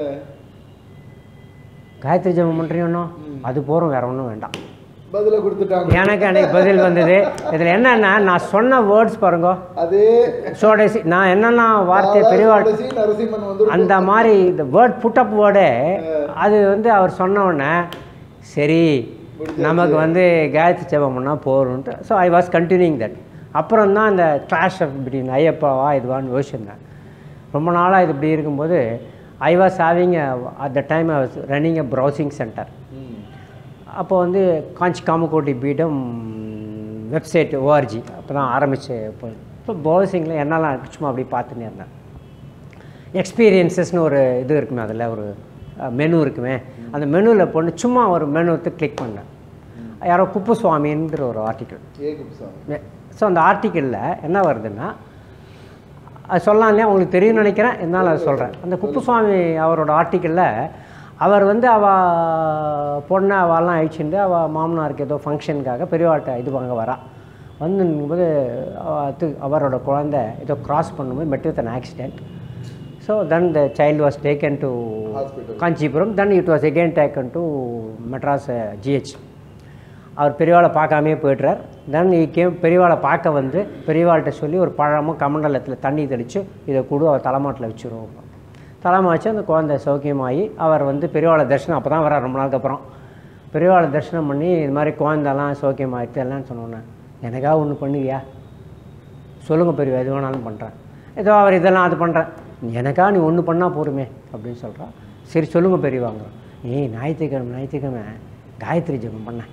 காயத்ரி ஜபம் பண்ணுறியோன்னோ, அது போகிறோம், வேற ஒன்றும் வேண்டாம். பதில கொடுத்துட்டாங்க. எனக்கு அன்றைக்கி பதில் வந்தது. இதில் என்னென்னா நான் சொன்ன வேர்ட்ஸ் பாருங்க, அது ஷோடசி நான் என்னென்னா வார்த்தை பெரியவாள் அந்த மாதிரி இந்த வேர்ட் புட்டப் வேர்டே அது வந்து அவர் சொன்ன உடனே சரி நமக்கு வந்து காயத்ரி ஜபம் பண்ணால் போகிறோன்ட்டு. So I was continuing that. அப்புறம் தான் இந்த கிளாஷ் ஆஃப் பிட்வீன் ஐயப்பாவா இதுவான்னு யோசிச்சிருந்தேன். ரொம்ப நாளாக இது இப்படி இருக்கும்போது I was having at the time I was running a browsing centre. அப்போ வந்து காஞ்சி காமகோட்டி பீடம் வெப்சைட் ஓஆர்ஜி அப்போ தான் ஆரம்பித்து இப்போ ப்ரௌசிங்கில் என்னெல்லாம் சும்மா அப்படி பார்த்துன்னே இருந்தேன். எக்ஸ்பீரியன்ஸஸ்னு ஒரு இது இருக்குமே, அதில் ஒரு மெனு இருக்குமே, அந்த மெனுவில் போட்டு சும்மா ஒரு மெனுத்தை கிளிக் பண்ணேன். யாரோ குப்புசுவாமின்ற ஒரு ஆர்டிக்கிள். ஸோ அந்த ஆர்டிக்கிளில் என்ன வருதுன்னா, அது சொல்லலாம் இல்லையா, உங்களுக்கு தெரியும்னு நினைக்கிறேன், என்னால் அதை சொல்கிறேன். அந்த குப்புசுவாமி அவரோட ஆர்டிக்கிளில் அவர் வந்து பொண்ணை அவெல்லாம் அழிச்சுட்டு அவள் மாமனாருக்கு ஏதோ ஃபங்க்ஷனுக்காக பெரியவாட்ட இது வாங்க வரா. வந்துங்கும்போது அவரோட குழந்தை ஏதோ கிராஸ் பண்ணும்போது met with an accident. So then the child was taken to Kanchipuram. Then it was again taken to Madras GH. அவர் பெரியவாளை பார்க்காமே போய்ட்றார். தென் பெரியவாளை பார்க்க வந்து பெரியவாள்கிட்ட சொல்லி ஒரு பழமும் கமண்டலத்தில் தண்ணி தெளித்து இதை கூட அவர் தலைமாட்டில் வச்சுருவோம். தலைமாச்சு அந்த குழந்தை சௌக்கியமாகி அவர் வந்து பெரியவாளை தரிசனம் அப்போ தான் வர ரொம்ப நாளுக்கு அப்புறம் பெரியவாளை தரிசனம் பண்ணி இது மாதிரி குழந்தெல்லாம் சௌக்கியமாகிட்டு எல்லாம் சொன்னோன்னே, எனக்காக ஒன்று பண்ணுவியா சொல்லுங்கள் பெரியவா, எது வேணாலும் பண்ணுறேன், ஏதோ அவர் இதெல்லாம் அது பண்ணுறேன், எனக்காக நீ ஒன்று பண்ணால் போருமே அப்படின்னு சொல்கிறான். சரி சொல்லுங்கள் பெரியவாங்க, ஞாயிற்றுக்கிழமை காயத்ரி ஜபம் பண்ணேன்.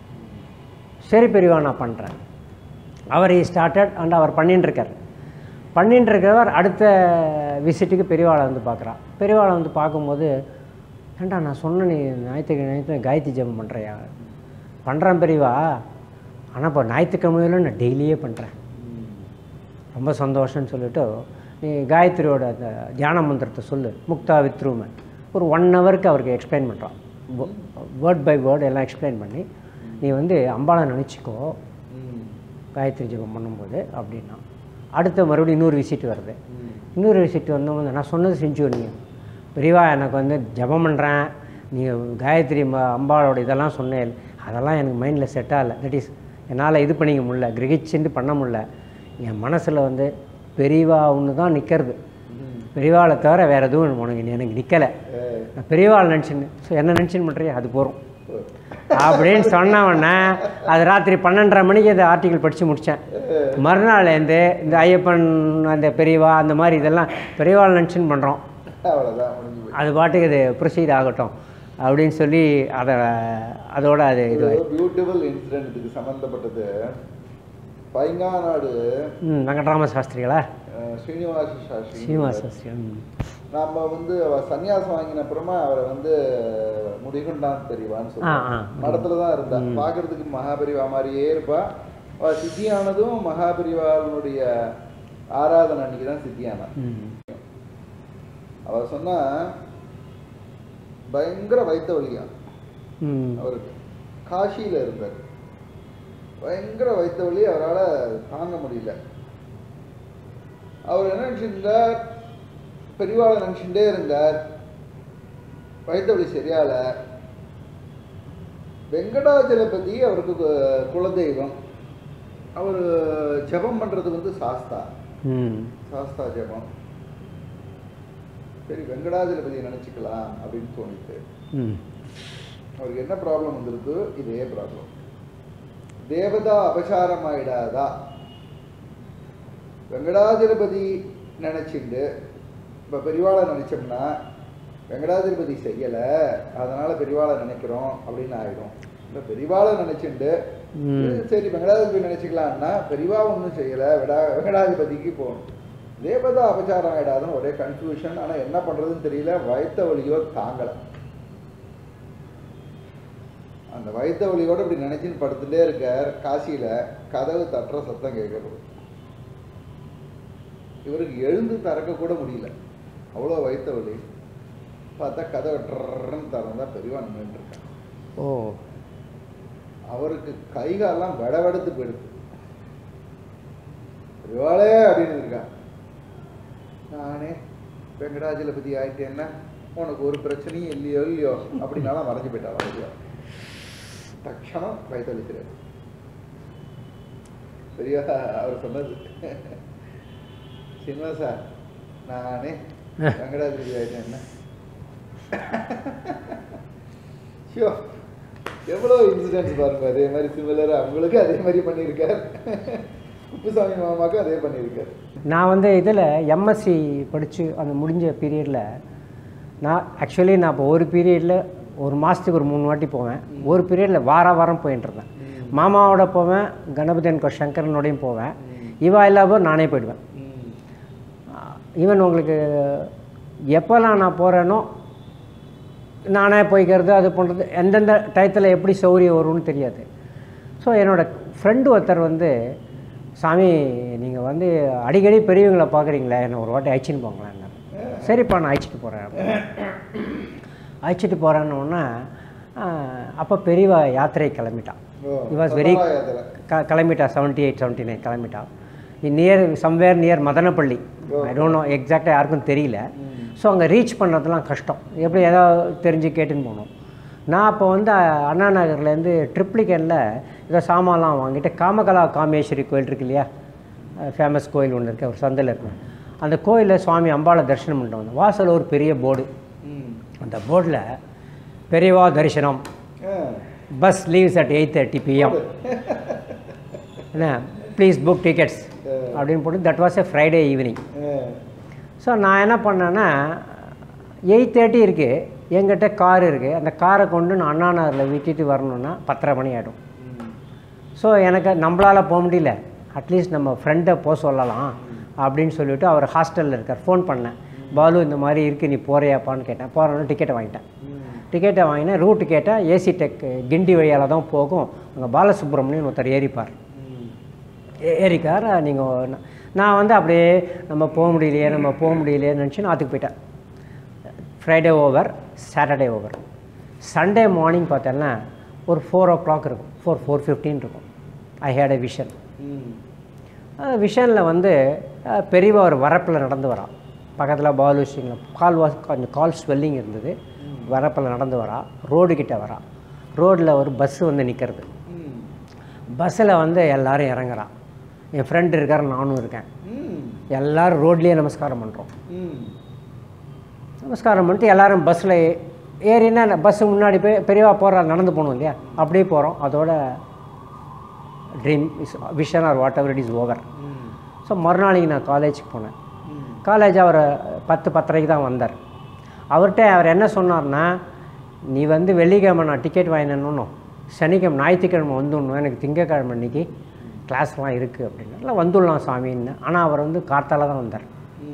சரி பெரியவா நான் பண்ணுறேன். அவர் ஸ்டார்டட் அண்ட் அவர் பண்ணிட்டுருக்கார். பண்ணிட்டு இருக்கிறவர் அடுத்த விசிட்டுக்கு பெரியவாளை வந்து பார்க்குறான். பெரியவாளை வந்து பார்க்கும்போது, ஏண்டா நான் சொன்ன நீ ஞாயிற்றுக்கிழமை காயத்ரி ஜெபம் பண்ணுறியா? பண்ணுறேன் பெரியவா, ஆனால் இப்போ ஞாயிற்றுக்கிழமையில நான் டெய்லியே பண்ணுறேன். ரொம்ப சந்தோஷம்னு சொல்லிவிட்டு நீ காயத்ரியோட அந்த தியான மந்திரத்தை சொல்லு, முக்தா வித்ரூமை ஒரு 1 ஹவருக்கு அவருக்கு எக்ஸ்பிளைன் பண்ணுறான். வேர்ட் பை வேர்டு எல்லாம் எக்ஸ்பிளைன் பண்ணி, நீ வந்து அம்பாளை நினச்சிக்கோ காயத்ரி ஜெபம் பண்ணும்போது அப்படின்னா. அடுத்த மறுபடியும் இன்னொரு விசிட் வருது. இன்னொரு விசிட் வந்தவங்க நான் சொன்னது செஞ்சு நீ பெரியவா எனக்கு வந்து ஜெபம் பண்ணுறேன், நீங்கள் காயத்ரி அம்பாளோட இதெல்லாம் சொன்னேன், அதெல்லாம் எனக்கு மைண்டில் செட் ஆகலை. தட் இஸ் என்னால் இது பண்ணிக்க முடியல, கிரகிச்சுட்டு பண்ண முடியல. என் மனசில் வந்து பெரியவா ஒன்று தான் நிற்கிறது, பெரியவாளை தவிர வேறு எதுவும் உனக்கு எனக்கு நிற்கலை. நான் பெரியவாள் நினச்சின்னு, ஸோ என்ன நினச்சின்னு பண்ணுறியா அது போகிறோம் அப்படின்னு சொன்னவொடனே அது ராத்திரி 12:30 மணிக்கு அந்த ஆர்டிக்கல் படித்து முடித்தேன். மறுநாள்லேருந்து இந்த ஐயப்பன் அந்த பெரியவா அந்த மாதிரி இதெல்லாம் பெரியவாள் நினச்சின்னு பண்ணுறோம், அது பாட்டுக்கு அது ப்ரொசீட் ஆகட்டும் அப்படின்னு சொல்லி அதோட அது இது பியூட்டிஃபுல் இன்சிடென்ட் இதுக்கு சம்மந்தப்பட்டது. பைங்காநாடு வெங்கட்ராம சாஸ்திரிகளா, ஸ்ரீனிவாச சாஸ்திரி, ஸ்ரீனிவாச சாஸ்திரி. நம்ம வந்து சன்னியாசம் வாங்கின அப்புறமா அவரை வந்து முடிகுண்டான் தெரியவான்னு சொல்லுவாங்க. மடத்துல தான் இருந்தா, பார்க்கறதுக்கு மகாபெரிவா மாதிரியே இருப்பா. அவள் சித்தியானதும் மகாபெரிவாளுடைய ஆராதனை அன்னைக்கு தான் சித்தியானா. அவ சொன்னா பயங்கர வைத்த வலியா அவருக்கு. காசியில இருந்தார், பயங்கர வைத்த வலி, அவரால் தாங்க முடியல. அவர் என்ன நினைச்சிருந்தார், பெரியவாளை நினைச்சுட்டே இருந்தார், வைத்த வலி சரியால. வெங்கடாஜலபதி அவருக்கு குலதெய்வம். அவர் ஜபம் பண்றது வந்து சாஸ்தா ஜபம். சரி வெங்கடாஜலபதியை நினைச்சுக்கலாம் அப்படின்னு தோணிட்டு அவருக்கு என்ன ப்ராப்ளம் வந்துருக்கு, இதே ப்ராப்ளம். தேவதா அபசாரம் ஆயிடாதா, வெங்கடாஜலபதி நினைச்சுட்டு இப்போ பெரியவாளை நினைச்சோம்னா வெங்கடாஜலபதி செய்யலை அதனால பெரியவாளை நினைக்கிறோம் அப்படின்னு ஆயிடும். இல்லை பெரியவாளை நினைச்சுட்டு சரி வெங்கடாஜலபதி நினைச்சுக்கலாம்னா பெரியவா ஒன்றும் செய்யலை, வெங்கடாஜலபதிக்கு போகணும். தேவதா அபச்சாரம் ஆயிடாதுன்னு ஒரே கன்ஃபியூஷன். ஆனால் என்ன பண்றதுன்னு தெரியல, வயிற்ற வலியோ தாங்கலை. அந்த வயிற்ற வலியோட இப்படி நினைச்சுன்னு படுத்துட்டே இருக்கார். காசியில கதவு தட்டுற சத்தம் கேட்கறது. இவருக்கு எழுந்து திறக்க கூட முடியல, அவ்வளோ வயிற்ற வலி. பார்த்தா கதவை ட்ரன்னு திறந்தா பெரியவா நின்றுட்டு இருக்காங்க. ஓ, அவருக்கு கைகாலெல்லாம் வெடவெடுத்து போயிடுது. பெரியவாளே அப்படின்னு இருக்கான். நானே வெங்கடாஜலபதி ஆயிட்டேன்னா உனக்கு ஒரு பிரச்சனையும் இல்லையோ அப்படின்னாலும் மறைஞ்சு போயிட்டா. தட்சணம் வயதளிக்கிறார். பெரிய அவர் சொன்னது, சீனிவாசா நானே வெங்கடாஜலபதி ஆயிட்டேன்னா. எவ்வளோ இன்சிடென்ட்ஸ் பாருங்க. அதே மாதிரி சிமிலராக அவங்களுக்கு அதே மாதிரி பண்ணியிருக்கார். குப்புசாமி மாமாவுக்கு அதே பண்ணியிருக்கார். நான் வந்து இதில் எம்எஸ்சி படித்து அந்த முடிஞ்ச பீரியடில் நான் இப்போ ஒரு பீரியடில் ஒரு மாதத்துக்கு ஒரு 3 வாட்டி போவேன். ஒரு பீரியடில் வாரம் போயின்ட்டுருந்தேன். மாமாவோட போவேன், கணபதியன் சங்கரனோடையும் போவேன். இவா இல்லாம நானே போயிடுவேன். ஈவன் உங்களுக்கு எப்போல்லாம் நான் போகிறேனோ நானே போய்க்கிறது, அது பண்ணுறது, எந்தெந்த டயத்தில் எப்படி சௌரியம் வரும்னு தெரியாது. ஸோ என்னோடய ஃப்ரெண்டு ஒருத்தர் வந்து, சாமி நீங்கள் வந்து அடிக்கடி பெரியவங்களை பார்க்குறீங்களே, என்னை ஒரு வாட்டி அழைச்சின்னு போங்களேன். சரிப்பா நான் அழைச்சிட்டு போகிறேன். அழைச்சிட்டு போகிறேன்னொன்னே அப்போ பெரியவா யாத்திரை கிளம்பிட்டான். இ வாஸ் வெரி கிளம்பிட்டா 78, 79 கிளம்பிட்டா. Somewhere near Madanapalle. I don't know எக்ஸாக்டாக, யாருக்கும் தெரியல. ஸோ அங்கே ரீச் பண்ணுறதுலாம் கஷ்டம். எப்படி ஏதாவது தெரிஞ்சு கேட்டுன்னு போகணும். நான் அப்போ வந்து அண்ணா நகர்லேருந்து ட்ரிப்ளிகனில் ஏதோ சாமான்லாம் வாங்கிட்டு காமகலா காமேஸ்வரி கோயில் இருக்கு இல்லையா, ஃபேமஸ் கோயில் ஒன்று இருக்குது, ஒரு சந்தையில் இருக்கு. அந்த கோயிலில் சுவாமி அம்பாளை தரிசனம் பண்ணிட்டு வந்தோம். வாசல் ஒரு பெரிய போர்டு. அந்த போர்டில் பெரியவா தரிசனம், பஸ் லீவ்ஸ் அட் 8:30 PM, என்ன ப்ளீஸ் புக் டிக்கெட்ஸ் அப்படின்னு போட்டு. That was a Friday evening. So நான் என்ன பண்ணேன்னா 8:30 இருக்குது, என்கிட்ட கார் இருக்குது. அந்த காரை கொண்டு நான் அண்ணா நகரில் விட்டுட்டு வரணுன்னா 10:30 மணி ஆகிடும். ஸோ எனக்கு நம்மளால் போக முடியல, அட்லீஸ்ட் நம்ம ஃப்ரெண்டை போக சொல்லலாம். அப்படின்னு சொல்லிவிட்டு அவர் ஹாஸ்டலில் இருக்கார். ஃபோன் பண்ணேன், பாலு இந்த மாதிரி இருக்குது, நீ போகிறியாப்பான்னு கேட்டேன். போகிறோன்னு டிக்கெட்டை வாங்கிட்டேன். டிக்கெட்டை வாங்கினேன். ரூட்டு கேட்டேன், ஏசி டெக் கிண்டி வழியால் தான் போகும், அங்கே பாலசுப்ரமணியன் ஒருத்தர் ஏறிப்பார். ஏறிக்கார். நீங்கள் நான் வந்து அப்படியே நம்ம போக முடியலையே நினச்சி நான் அதுக்கு போயிட்டேன். Friday over, Saturday over. Sunday morning பார்த்தேன்னா ஒரு 4 o'clock இருக்கும், 4:15 இருக்கும். ஐ ஹேட் எ விஷன். விஷனில் வந்து பெரியவா ஒரு வரப்பில் நடந்து வரா. பக்கத்தில் பாலுசிங்கில் கொஞ்சம் கால் ஸ்வெல்லிங் இருந்தது. வரப்பில் நடந்து வரா, ரோடு கிட்டே வரா. ரோட்டில் ஒரு பஸ்ஸு வந்து நிற்கிறது. பஸ்ஸில் வந்து எல்லோரும் இறங்குறான். என் ஃப்ரெண்டு இருக்கார், நானும் இருக்கேன். எல்லோரும் ரோட்லேயே நமஸ்காரம் பண்ணுறோம். நமஸ்காரம் பண்ணிட்டு எல்லோரும் பஸ்ஸில் ஏறினா பஸ்ஸு முன்னாடி போய் பெரியவா போகிறா, நடந்து போகணும் இல்லையா, அப்படியே போகிறோம். அதோட dream vision or whatever it is over. So மறுநாளைக்கு நான் காலேஜுக்கு போனேன். காலேஜ் அவர் 10:30 தான் வந்தார். அவர்கிட்ட அவர் என்ன சொன்னார்னா, நீ வந்து வெள்ளிக்கிழமை நான் டிக்கெட் வாங்கினேன்னு, சனிக்கிழமை ஞாயிற்றுக்கிழமை வந்துடணும், எனக்கு திங்கக்கிழமை அன்றைக்கி கிளாஸ்லாம் இருக்குது அப்படின்னு. இல்லை வந்துடலாம் சாமின்னு. ஆனால் அவர் வந்து கார்த்தால தான் வந்தார்.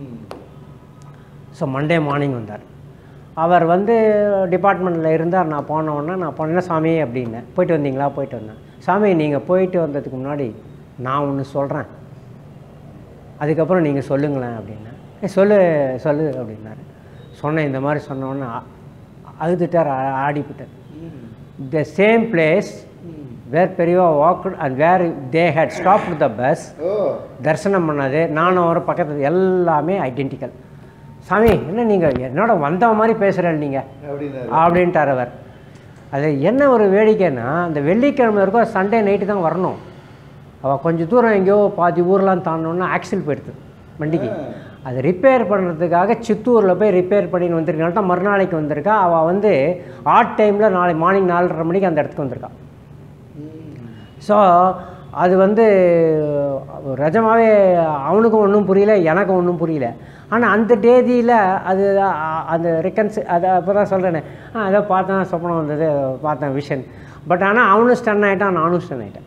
ஸோ மண்டே மார்னிங் வந்தார். அவர் வந்து டிபார்ட்மெண்ட்டில் இருந்தார். நான் போனேன்னா சாமி அப்படின்னேன். போயிட்டு வந்தீங்களா? போயிட்டு வந்தேன். சாமி நீங்கள் போயிட்டு வந்ததுக்கு முன்னாடி நான் ஒன்று சொல்கிறேன், அதுக்கப்புறம் நீங்கள் சொல்லுங்களேன் அப்படின்னா. சொல்லு அப்படின்னாரு. சொன்னேன். இந்த மாதிரி சொன்னோன்னே அழுதுட்டார், ஆடிப்பிட்டார். The same place where Periyava walked and where they had stopped the bus. தரிசனம் பண்ணது, நானும் ஒரு பக்கத்தில் எல்லாமே ஐடென்டிக்கல். சாமி என்ன நீங்கள் என்னோட வந்த மாதிரி பேசுகிறேன் நீங்கள் அப்படின்ட்டார் அவர். அது என்ன ஒரு வேடிக்கைன்னா, அந்த வெள்ளிக்கிழமை இருக்கும், சண்டே நைட்டு தான் வரணும். அவள் கொஞ்சம் தூரம் எங்கேயோ பாதி ஊர்லாம் தாண்டோன்னா ஆக்சில் போயிடுது வண்டிக்கு. அது ரிப்பேர் பண்ணுறதுக்காக சித்தூரில் போய் ரிப்பேர் பண்ணின்னு வந்திருக்கான்ட்டா மறுநாளைக்கு வந்திருக்கா. அவள் வந்து ஆட் டைமில் நாளை மார்னிங் 4:30 மணிக்கு அந்த இடத்துக்கு வந்திருக்கான். ஸோ அது வந்து ரஜமாவே அவனுக்கும் ஒன்றும் புரியல, எனக்கும் ஒன்றும் புரியல. ஆனால் அந்த தேதியில் அது அந்த அதை அப்போ தான் சொல்கிறேனே, அதை பார்த்தேன், சொப்பனம் வந்தது, பார்த்தேன் விஷன். பட் ஆனால் அவனும் ஸ்டன் ஆகிட்டான், நானும் ஸ்டன் ஆகிட்டேன்.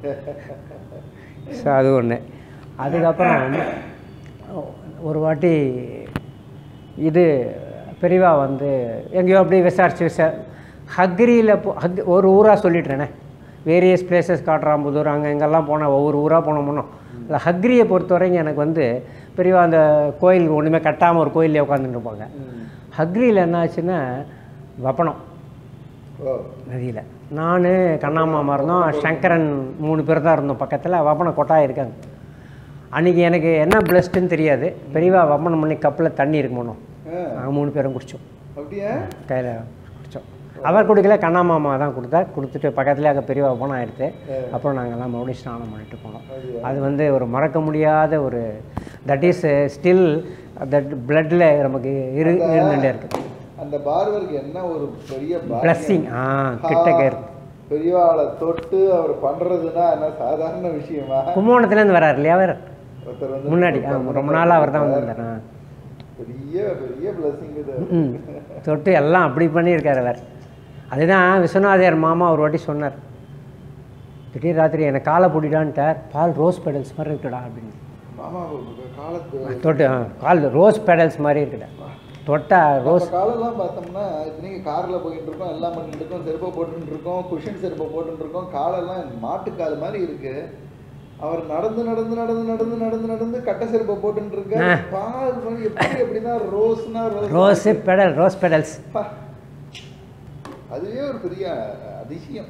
ஸோ அது ஒன்று. அதுக்கப்புறம் ஒரு வாட்டி இது பெரியவா வந்து எங்கேயோ அப்படியே விசாரிச்சு ஹக்ரியில் ஒரு ஊராக சொல்லிட்டுறேனே, வேரியஸ் பிளேசஸ் காட்டுறாம்புதூர் அங்கே எங்கெல்லாம் போனால் ஒவ்வொரு ஊராக போனோம்னோ. இல்லை ஹக்ரியை பொறுத்தவரைக்கும் எனக்கு வந்து பெரியவா அந்த கோயில் ஒன்றுமே கட்டாமல் ஒரு கோயிலே உட்காந்துட்டு இருப்பாங்க. ஹக்ரியில் என்ன ஆச்சுன்னா வப்பனம் நதியில் நான் கண்ணாமாமா இருந்தோம், சங்கரன் 3 பேர் தான் இருந்தோம் பக்கத்தில். வப்பனம் கொட்டாய் இருக்காங்க. அன்றைக்கி எனக்கு என்ன பிளஸ்ட்டுன்னு தெரியாது. பெரியவா வப்பனம் பண்ணி கப்பில் தண்ணி இருக்கணும், நாங்கள் 3 பேரும் குடித்தோம். கையில் குடித்தோம். அவர் குடிக்கல, கண்ணாமாமா தான் கொடுத்துட்டு பக்கத்துலேயே அங்கே பெரியவா வப்பனம் ஆகிடுது. அப்புறம் நாங்கள்லாம் மறுபடியும் ஸ்நானம் பண்ணிட்டு போனோம். அது வந்து ஒரு மறக்க முடியாத ஒரு தட் இஸ் ஸ்டில் தட் பிளட்டில் நமக்கு இருந்துகிட்டே இருக்குது. அந்த பார்வருக்கு என்ன ஒரு பெரிய பிளஸ்ஸிங் கிட்டக்க இருக்கு. பெரியவாளை தொட்டு அவர் பண்ணுறதுன்னா என்ன சாதாரண விஷயமா? கும்போணத்துலேருந்து வராரு இல்லையா அவர் முன்னாடி, ரொம்ப நாளாக அவர் தான் வந்தார். பெரிய பெரிய பிளஸ்ஸிங் இது. தொட்டு எல்லாம் அப்படி பண்ணியிருக்காரு அவர். அதுதான் விஸ்வநாதர் மாமா ஒரு வாட்டி சொன்னார், திடீர் ராத்திரி என்னை காலை பிடிடான்ட்டார், பால் ரோஸ் பெடல்ஸ் மாதிரி இருக்குடா அப்படின்னு. தொட்டு கால் ரோஸ் பெடல்ஸ் மாதிரி இருக்குடா. தொட்டா ரோஸ் காலெல்லாம் பார்த்தோம்னா இத்தனைக்கு காரில் போயிட்டு இருக்கோம், எல்லாம் பண்ணிட்டு இருக்கோம், செருப்பை போட்டுட்டு இருக்கோம், குஷன் செருப்பை போட்டுட்டு இருக்கோம், காலெல்லாம் மாட்டுக்கால் மாதிரி இருக்கு. அவர் நடந்து நடந்து நடந்து நடந்து நடந்து நடந்து கட்ட செருப்பை போட்டுட்டு இருக்க பால் எப்படி எப்படின்னா ரோஸ்னா ரோஸ் பெடல், ரோஸ் பெடல்ஸ். அதுவே ஒரு பெரிய அதிசயம்.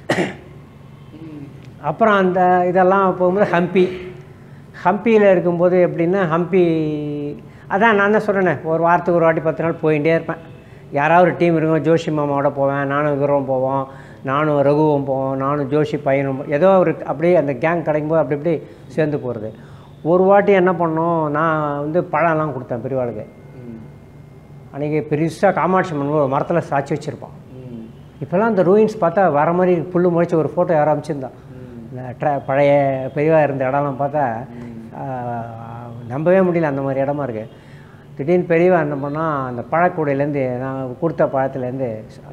அப்புறம் அந்த இதெல்லாம் போகும்போது ஹம்பியில் இருக்கும்போது எப்படின்னா அதான் நான் தான் சொல்கிறேனே, ஒரு வாரத்துக்கு ஒரு வாட்டி 10 நாள் போயிட்டே இருப்பேன். யாராவது ஒரு டீம் இருக்கும், ஜோஷி மாமாவோட போவேன், நானும் விவரம் போவோம், நானும் ரகுவும் போவோம், நானும் ஜோஷி பையனும், ஏதோ ஒரு அப்படியே அந்த கேங் கிடைக்கும்போது அப்படி இப்படி சேர்ந்து போகிறது. ஒரு வாட்டி என்ன பண்ணோம், நான் வந்து பழம்லாம் கொடுத்தேன் பெரியவாளுக்கு. அன்றைக்கி பெருசாக காமாட்சி அம்மன் ஒரு மரத்தில் சாட்சி வச்சுருப்பான். இப்போல்லாம் அந்த ரூயின்ஸ் பார்த்தா வர மாதிரி புல் முளைச்சி ஒரு ஃபோட்டோ யாரும் அமைச்சிருந்தான். இந்த பழைய பெரியவா இருந்த இடம்லாம் பார்த்தா நம்பவே முடியல, அந்த மாதிரி இடமா இருக்குது. திடீர்னு பெரியவா என்ன பண்ணால் அந்த பழக்கூடையிலேருந்து நான் கொடுத்த பழத்துலேருந்து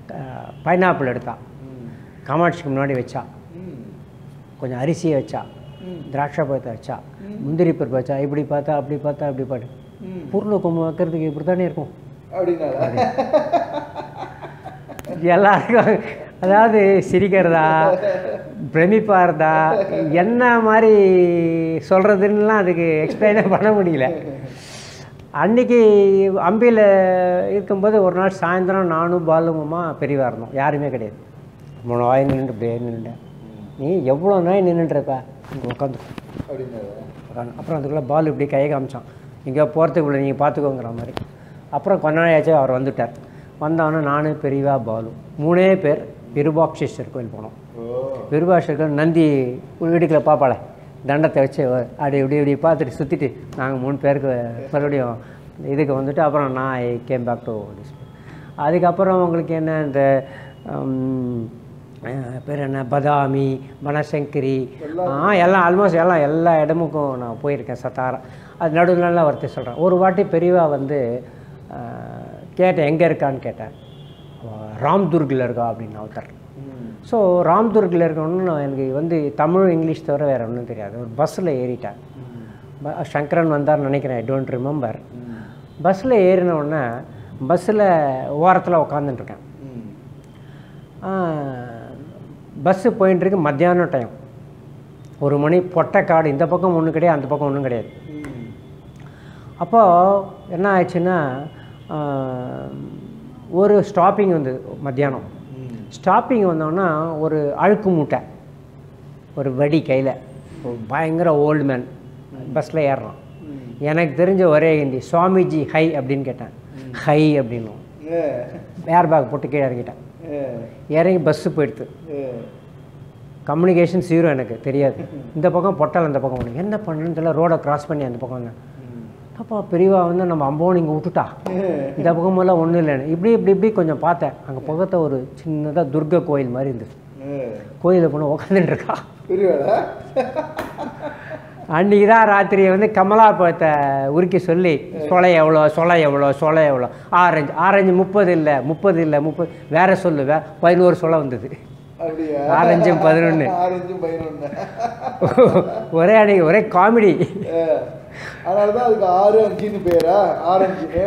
பைனாப்பிள் எடுத்தான், காமாட்சிக்கு முன்னாடி வச்சா, கொஞ்சம் அரிசியை வச்சா, திராட்சை பழத்தை வச்சா, முந்திரி பருப்பு வச்சா, இப்படி பார்த்தா அப்படி பார்த்தா அப்படி பாட்டு பொருளை கொம்பு வைக்கிறதுக்கு இப்படி தானே இருக்கும் எல்லாருக்கும். அதாவது சிரிக்கிறதா பிரமிப்பாக இருந்தா என்ன மாதிரி சொல்கிறதுன்னெலாம் அதுக்கு எக்ஸ்பிளைனே பண்ண முடியல. அன்றைக்கி அம்பியில் இருக்கும்போது ஒரு நாள் சாயந்தரம் நானும் பாலுமா பெரியவா இருந்தோம், யாருமே கிடையாது. 3 வாய் நின்றுட்டு அப்படியே நின்றுட்டேன். நீ எவ்வளோ நாய் நின்றுட்டுருப்ப இங்கே உட்காந்து அப்புறம் அதுக்குள்ளே பால் இப்படி கையை காமிச்சான், இங்கே போகிறதுக்குள்ள நீங்கள் பார்த்துக்கோங்கிற மாதிரி. அப்புறம் கொஞ்ச நாள் ஆச்சு அவர் வந்துட்டார். வந்தவொன்னே நானும் பெரியவா பாலு 3 பேர் விருபாட்சேஸ்வர் கோயில் போனோம். விருபாட்சேஸ்வர் நந்தி வீடுக்குள்ள பாப்பாளே தண்டத்தை வச்சு அப்படி இப்படி பார்த்துட்டு சுற்றிட்டு நாங்கள் 3 பேருக்கு மறுபடியும் இதுக்கு வந்துட்டு அப்புறம் நான் I came back to display. அதுக்கப்புறம் உங்களுக்கு என்ன இந்த பேர் என்ன பதாமி பனசங்கரி எல்லாம் ஆல்மோஸ்ட் எல்லா இடமுக்கும் நான் போயிருக்கேன். சத்தாரா அது நடுவில் நல்லா ஒருத்தி சொல்கிறேன். ஒரு வாட்டி பெரியவா வந்து கேட்டேன் எங்கே இருக்கான்னு கேட்டேன். ராம்துர்கில் இருக்கா அப்படின்னு ஒருத்தர். ஸோ ராம்துர்கில் இருக்கணும்னு எனக்கு வந்து தமிழ் இங்கிலீஷ் தவிர வேறு ஒன்றும் தெரியாது. ஒரு பஸ்ஸில் ஏறிட்டேன். சங்கரன் வந்தார்னு நினைக்கிறேன், ஐ டோன்ட் ரிமெம்பர். பஸ்ஸில் ஏறினோடனே பஸ்ஸில் ஓரத்தில் உட்காந்துட்டுருக்கேன். பஸ்ஸு போயின்ட்டுருக்கு, மத்தியானம் டைம் 1 மணி, பொட்டைக்காடு, இந்த பக்கம் ஒன்றும் கிடையாது அந்த பக்கம் ஒன்றும் கிடையாது. அப்போது என்ன ஆயிடுச்சுன்னா ஒரு ஸ்டாப்பிங் வந்து மத்தியானம் ஸ்டாப்பிங் வந்தோன்னா ஒரு அழுக்கு மூட்டை ஒரு வடி கையில் பயங்கர ஓல்டு மேன் பஸ்ஸில் ஏறுறான். எனக்கு தெரிஞ்ச ஒரே ஹிந்தி சுவாமிஜி ஹை அப்படின்னு கேட்டேன். ஹை அப்படின்னும் ஏர் பேக் போட்டு கீழே இறங்கிட்டேன். இறங்கி பஸ்ஸு போயிடுது. கம்யூனிகேஷன் 0, எனக்கு தெரியாது. இந்த பக்கம் பொட்டல் அந்த பக்கம் ஒன்று என்ன பண்ணுன்னு தெரியல. ரோடை கிராஸ் பண்ணி அந்த பக்கம் வந்தேன். அப்பா பெரியவா வந்து நம்ம அம்போன் இங்கே விட்டுட்டா, இந்த பக்கமெல்லாம் ஒன்றும் இல்லைன்னு இப்படி கொஞ்சம் பார்த்தேன். அங்கே பக்கத்தை ஒரு சின்னதாக துர்கா கோயில் மாதிரி இருந்தது. கோயிலில் போனால் உட்காந்துட்டு இருக்கா. அன்றைக்கி தான் ராத்திரியை வந்து கமலாபழத்தை உருக்கி சொல்லி சொலை எவ்வளோ ஆரஞ்சு 30 இல்லை 30 வேற சொல்லு 11 சொலை வந்தது. ஆரஞ்சும் 11 ஒரே அன்னைக்கு ஒரே காமெடி. அதனாலதான் அதுக்கு 6 5ன்னு பேரா ஆரஞ்சுன்னு.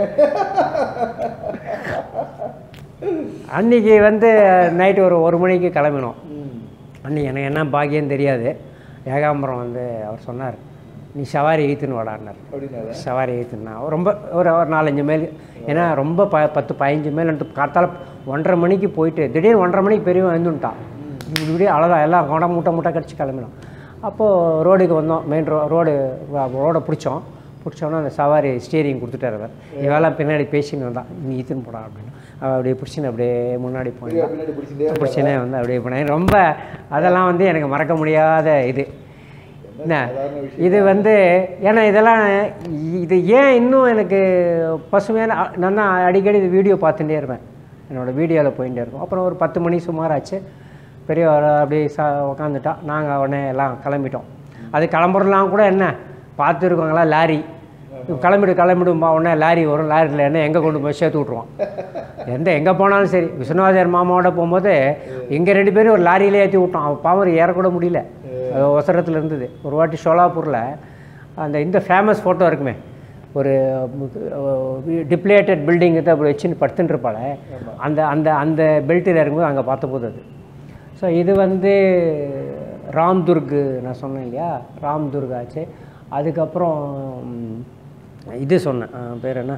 அன்னைக்கு வந்து நைட்டு ஒரு 1 மணிக்கு கிளம்பினோம். அன்றைக்கி எனக்கு என்ன பாக்கியம் தெரியாது. ஏகாம்பரம் வந்து அவர் சொன்னார், நீ சவாரி ஈத்துன்னு வாடான்னார். சவாரி ஈத்துன்னா ரொம்ப ஒரு 4-5 மைல், ஏன்னா ரொம்ப 10-15 மைல் காத்தால 1:30 மணிக்கு போயிட்டு திடீர்னு 1:30 மணிக்கு பெரியவன் வந்துட்டான். இப்படி அவ்வளோதான் எல்லாம் மூட்டை கடிச்சு கிளம்பினோம். அப்போது ரோடுக்கு வந்தோம். மெயின் ரோடை பிடிச்சோன்னா அந்த சவாரி ஸ்டீரிங் கொடுத்துட்டார். அவர் இவெல்லாம் பின்னாடி பேசின்னு வந்தான், நீ ஈத்துன்னு போடா அப்படின்னு. அப்படியே பிடிச்சின்னு அப்படியே முன்னாடி போனேன். பிடிச்சினே வந்து அப்படியே போனேன். ரொம்ப அதெல்லாம் வந்து எனக்கு மறக்க முடியாத இது என்ன இது வந்து. ஏன்னா இதெல்லாம் இது ஏன் இன்னும் எனக்கு பசுமையான, நான் தான் அடிக்கடி இது வீடியோ பார்த்துட்டே இருப்பேன், என்னோடய வீடியோவில் போயிட்டே இருக்கும். அப்புறம் ஒரு 10 மணி சுமாராச்சு. பெரிய அப்படியே உக்காந்துட்டா. நாங்கள் உடனே எல்லாம் கிளம்பிட்டோம். அது கிளம்புறலாம் கூட என்ன பார்த்துருக்கோங்களா, லாரி கிளம்பிடும்பா. உடனே லாரி வரும். லாரியில் என்ன எங்கே கொண்டு போய் சேர்த்து விட்ருவோம். எங்கே போனாலும் சரி. விஸ்வநாதர் மாமாவோட போகும்போது இங்கே 2 பேரும் ஒரு லாரியிலே ஏற்றி விட்டோம். அவன் பாவம் ஏறக்கூட முடியல, ஒசரத்தில் இருந்தது. ஒரு வாட்டி சோலாப்பூரில் இந்த ஃபேமஸ் ஃபோட்டோ இருக்குமே, ஒரு டிப்ளேட்டட் பில்டிங் தான் அப்படி வச்சுன்னு படுத்துட்டு இருப்பாள். அந்த பெல்ட்டில் இருக்கும்போது அங்கே பார்த்தபோது அது. ஸோ இது வந்து ராம்துர்க் நான் சொன்னேன் இல்லையா, ராம்துர்க் ஆச்சு. அதுக்கப்புறம் இது சொன்னேன், பேர் என்ன,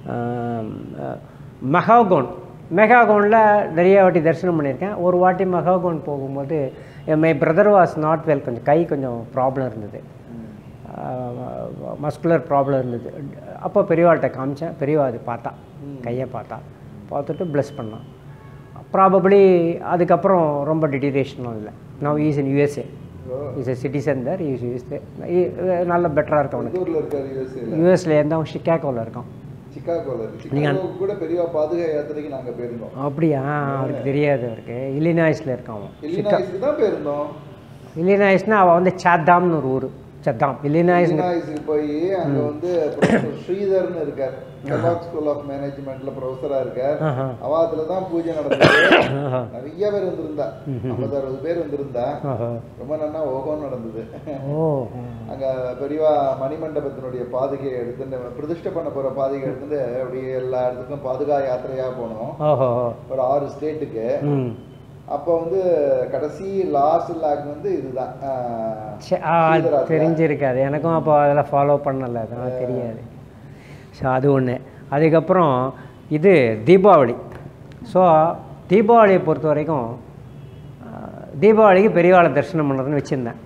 மெகாகோனில் நிறைய வாட்டி தரிசனம் பண்ணியிருக்கேன். ஒரு வாட்டி மெகாகோன் போகும்போது my brother was not well, கொஞ்சம் ப்ராப்ளம் இருந்தது, மஸ்குலர் ப்ராப்ளம் இருந்தது. அப்போ பெரியவாள்கிட்ட காமிச்சேன். பெரியவா அது பார்த்தா, கையை பார்த்துட்டு ப்ளஸ் பண்ணான். ப்ராபப்ளி அதுக்கப்புறம் ரொம்ப டிட்டீரியேஷனும் இல்லை. Now is in USA, is a citizen there. நல்ல பெட்டராக இருக்கும் அவனுக்கு. யூஎஸ்ல இருந்தால் சிக்காகோவில் இருக்கான். நீங்கள் கூட பெரிய பாதுகா யாத்திரைக்கு நாங்கள் போயிருந்தோம். அப்படியா? அவருக்கு தெரியாது. அவருக்கு இல்லினாய்ஸில் இருக்கான். அவன் தான் போயிருந்தோம். இல்லினாய்ஸ்னால் அவள் வந்து சாத்தாம்னு ஒரு ஊர். சத்தாம் இல்லினாய்ஸ் இல்லினாய்ஸுக்கு போய் அங்கே வந்து ப்ரொஃபஸர் ஸ்ரீதர்னு இருக்கார். கெலாக் ஸ்கூல் ஆஃப் மேனேஜ்மெண்ட்ல ப்ரொஃபஸராக இருக்கார். அவாத்துல தான் பூஜை நடந்தது. நிறைய பேர் வந்திருந்தா, 50-60 பேர் வந்திருந்தா. ரொம்ப நல்லா ஓகோன்னு நடந்தது. அங்க பெரியவா மணிமண்டபத்தினுடைய பாதுகையை எடுத்து பிரதிஷ்டை பண்ண போற பாதுகை எடுத்துட்டு அப்படியே எல்லா இடத்துக்கும் பாதுகா யாத்திரையா போனோம். ஒரு 6 ஸ்டேட்டுக்கு. அப்போ வந்து கடைசி லாஸ்ட் லாக் வந்து இதுதான் தெரிஞ்சிருக்காது எனக்கும். அப்போ அதெல்லாம் ஃபாலோ பண்ணலை, அதெல்லாம் தெரியாது. ஸோ அது ஒன்று. அதுக்கப்புறம் இது தீபாவளி. ஸோ தீபாவளியை பொறுத்த வரைக்கும் தீபாவளிக்கு பெரியவாளை தரிசனம் பண்ணுறதுன்னு வச்சுருந்தேன்.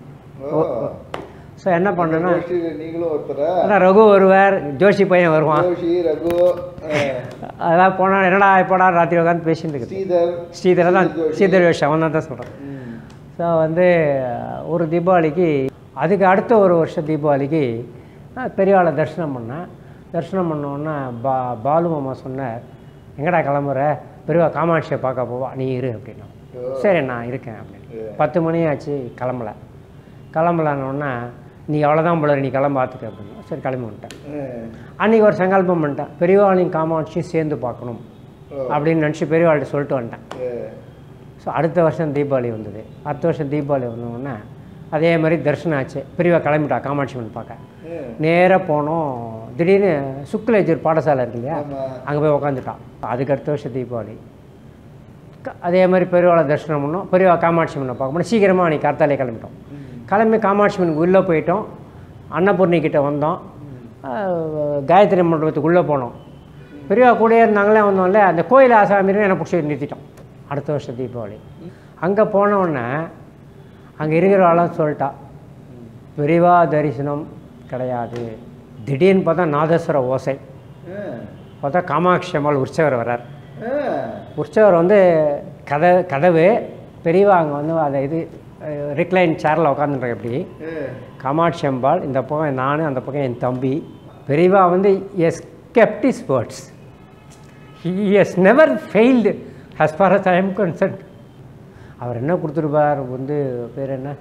ஸோ என்ன பண்ணேன்னா, நீங்களும் ஒருத்தர் அதான் ரகு வருவார், ஜோஷி பையன் வருவான். ரகு அதெல்லாம் போனால் என்னடா இப்போடா ராத்திரி உட்காந்து பேசிட்டு இருக்குது. ஸ்ரீதர் தான், ஸ்ரீதர் யோஷ் அவன் தான் சொல்கிறேன். ஸோ வந்து ஒரு தீபாவளிக்கு, அதுக்கு அடுத்த ஒரு வருஷம் தீபாவளிக்கு பெரியவாளை தரிசனம் பண்ணேன். தரிசனம் பண்ணோன்னா பாலு மாமா சொன்னார், எங்கடா கிளம்புற? பெரியவா காமாட்சியை பார்க்க போவா, நீ இரு அப்படின்னா. சரி நான் இருக்கேன் அப்படின்னு. 10 மணி ஆச்சு, கிளம்பலான்னொன்னா நீ அவ்வளோதான் போல, நீ கிளம்ப பார்த்துக்க அப்படின்னா. சரி கிளம்பி வந்துட்டேன். அன்றைக்கி ஒரு சங்கல்பம் பண்ணிட்டேன், பெரியவாளையும் காமாட்சியும் சேர்ந்து பார்க்கணும் அப்படின்னு நினச்சி பெரியவாள்கிட்ட சொல்லிட்டு வந்துட்டேன். ஸோ அடுத்த வருஷம் தீபாவளி வந்தது. அடுத்த வருஷம் தீபாவளி வந்தோடனே அதே மாதிரி தரிசனம் ஆச்சு. பெரியவா கிளம்பிட்டா காமாட்சி வந்து பார்க்க. நேராக போனோம். திடீர்னு சுக்லேஜர் பாடசாலை இருக்கு இல்லையா, அங்கே போய் உக்காந்துட்டான். அதுக்கு அடுத்த வருஷம் தீபாவளி அதே மாதிரி பெரியவாளை தரிசனம் பண்ணோம். பெரியவா காமாட்சி மண்ணை பார்க்க போனோம். சீக்கிரமாக அன்றைக்கி கார்த்தாலே கிளம்பிட்டோம். கிளம்பி காமாட்சி மண்ணுக்கு உள்ளே போயிட்டோம். அன்னபூர்ணிக்கிட்ட வந்தோம். காயத்ரி மண்டபத்துக்கு உள்ளே போனோம். பெரியவா கூடயே இருந்தாங்களே வந்தோம்ல, அந்த கோயில் ஆசாமியும் என்னை பிடிச்சி நிறுத்திட்டோம். அடுத்த வருஷம் தீபாவளி அங்கே போனோடனே அங்கே இருக்கிறவாளும் சொல்லிட்டா, பெரியவா தரிசனம் கிடையாது. திடீர்னு பார்த்தா நாதஸ்வர ஓசை, பார்த்தா காமாட்சி அம்மாள் உற்சவர் வர்றார். உற்சவர் வந்து கதவு பெரியவா அங்கே வந்து அதை இது ரிக்ளைன் சேரில் உட்காந்துருக்கேன். எப்படி காமாட்சி அம்பாள் இந்த பக்கம் நான், அந்த பக்கம் என் தம்பி. பெரியவா வந்து has kept his words. He has never failed as far as I am concerned. அவர் என்ன கொடுத்துருப்பார் வந்து பேர் என்ன,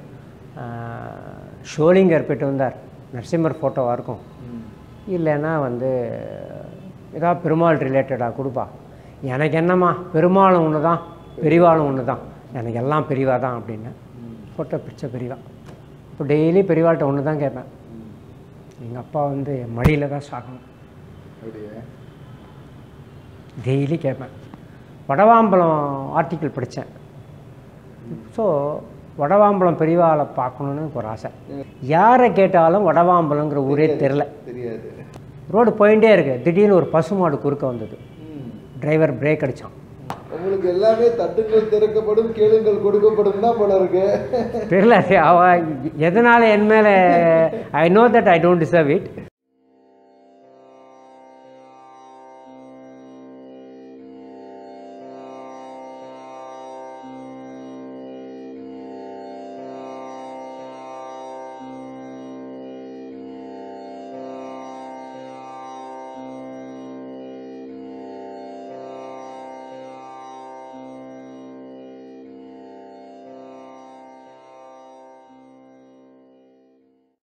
ஷோலிங்கர் போய்ட்டு வந்தார். நரசிம்மர் ஃபோட்டோவாக இருக்கும், இல்லைன்னா வந்து ஏதாவது பெருமாள் ரிலேட்டடாக கொடுப்பா. எனக்கு என்னம்மா, பெருமாளும் ஒன்று தான், பெரியவாளும் ஒன்று தான், எனக்கு எல்லாம் பெரியவா தான் அப்படின்னு ஃபோட்டோ பிடிச்ச பெரியவா. இப்போ டெய்லி பெரியவாள்கிட்ட ஒன்று தான் கேட்பேன், எங்கள் அப்பா வந்து மடியில் தான் சாகணும், டெய்லி கேட்பேன். வடவாம்பலம் ஆர்டிக்கிள் படித்தேன். ஸோ வடவாம்பலம் பெரியவாளை பார்க்கணுன்னு ஒரு ஆசை. யாரை கேட்டாலும் வடவாம்பலங்கிற ஊரே தெரியாது. ரோடு போயிட்டே இருக்கு. திடீர்னு ஒரு பசுமாடு குறுக்க வந்தது. டிரைவர் பிரேக் அடித்தான். உங்களுக்கு எல்லாமே தட்டுங்கள் திறக்கப்படும், கேளுங்கள் கொடுக்கப்படும் தான் போல இருக்கு. தெரியல அவ எதனால என் மேலே, I know that I don't deserve it.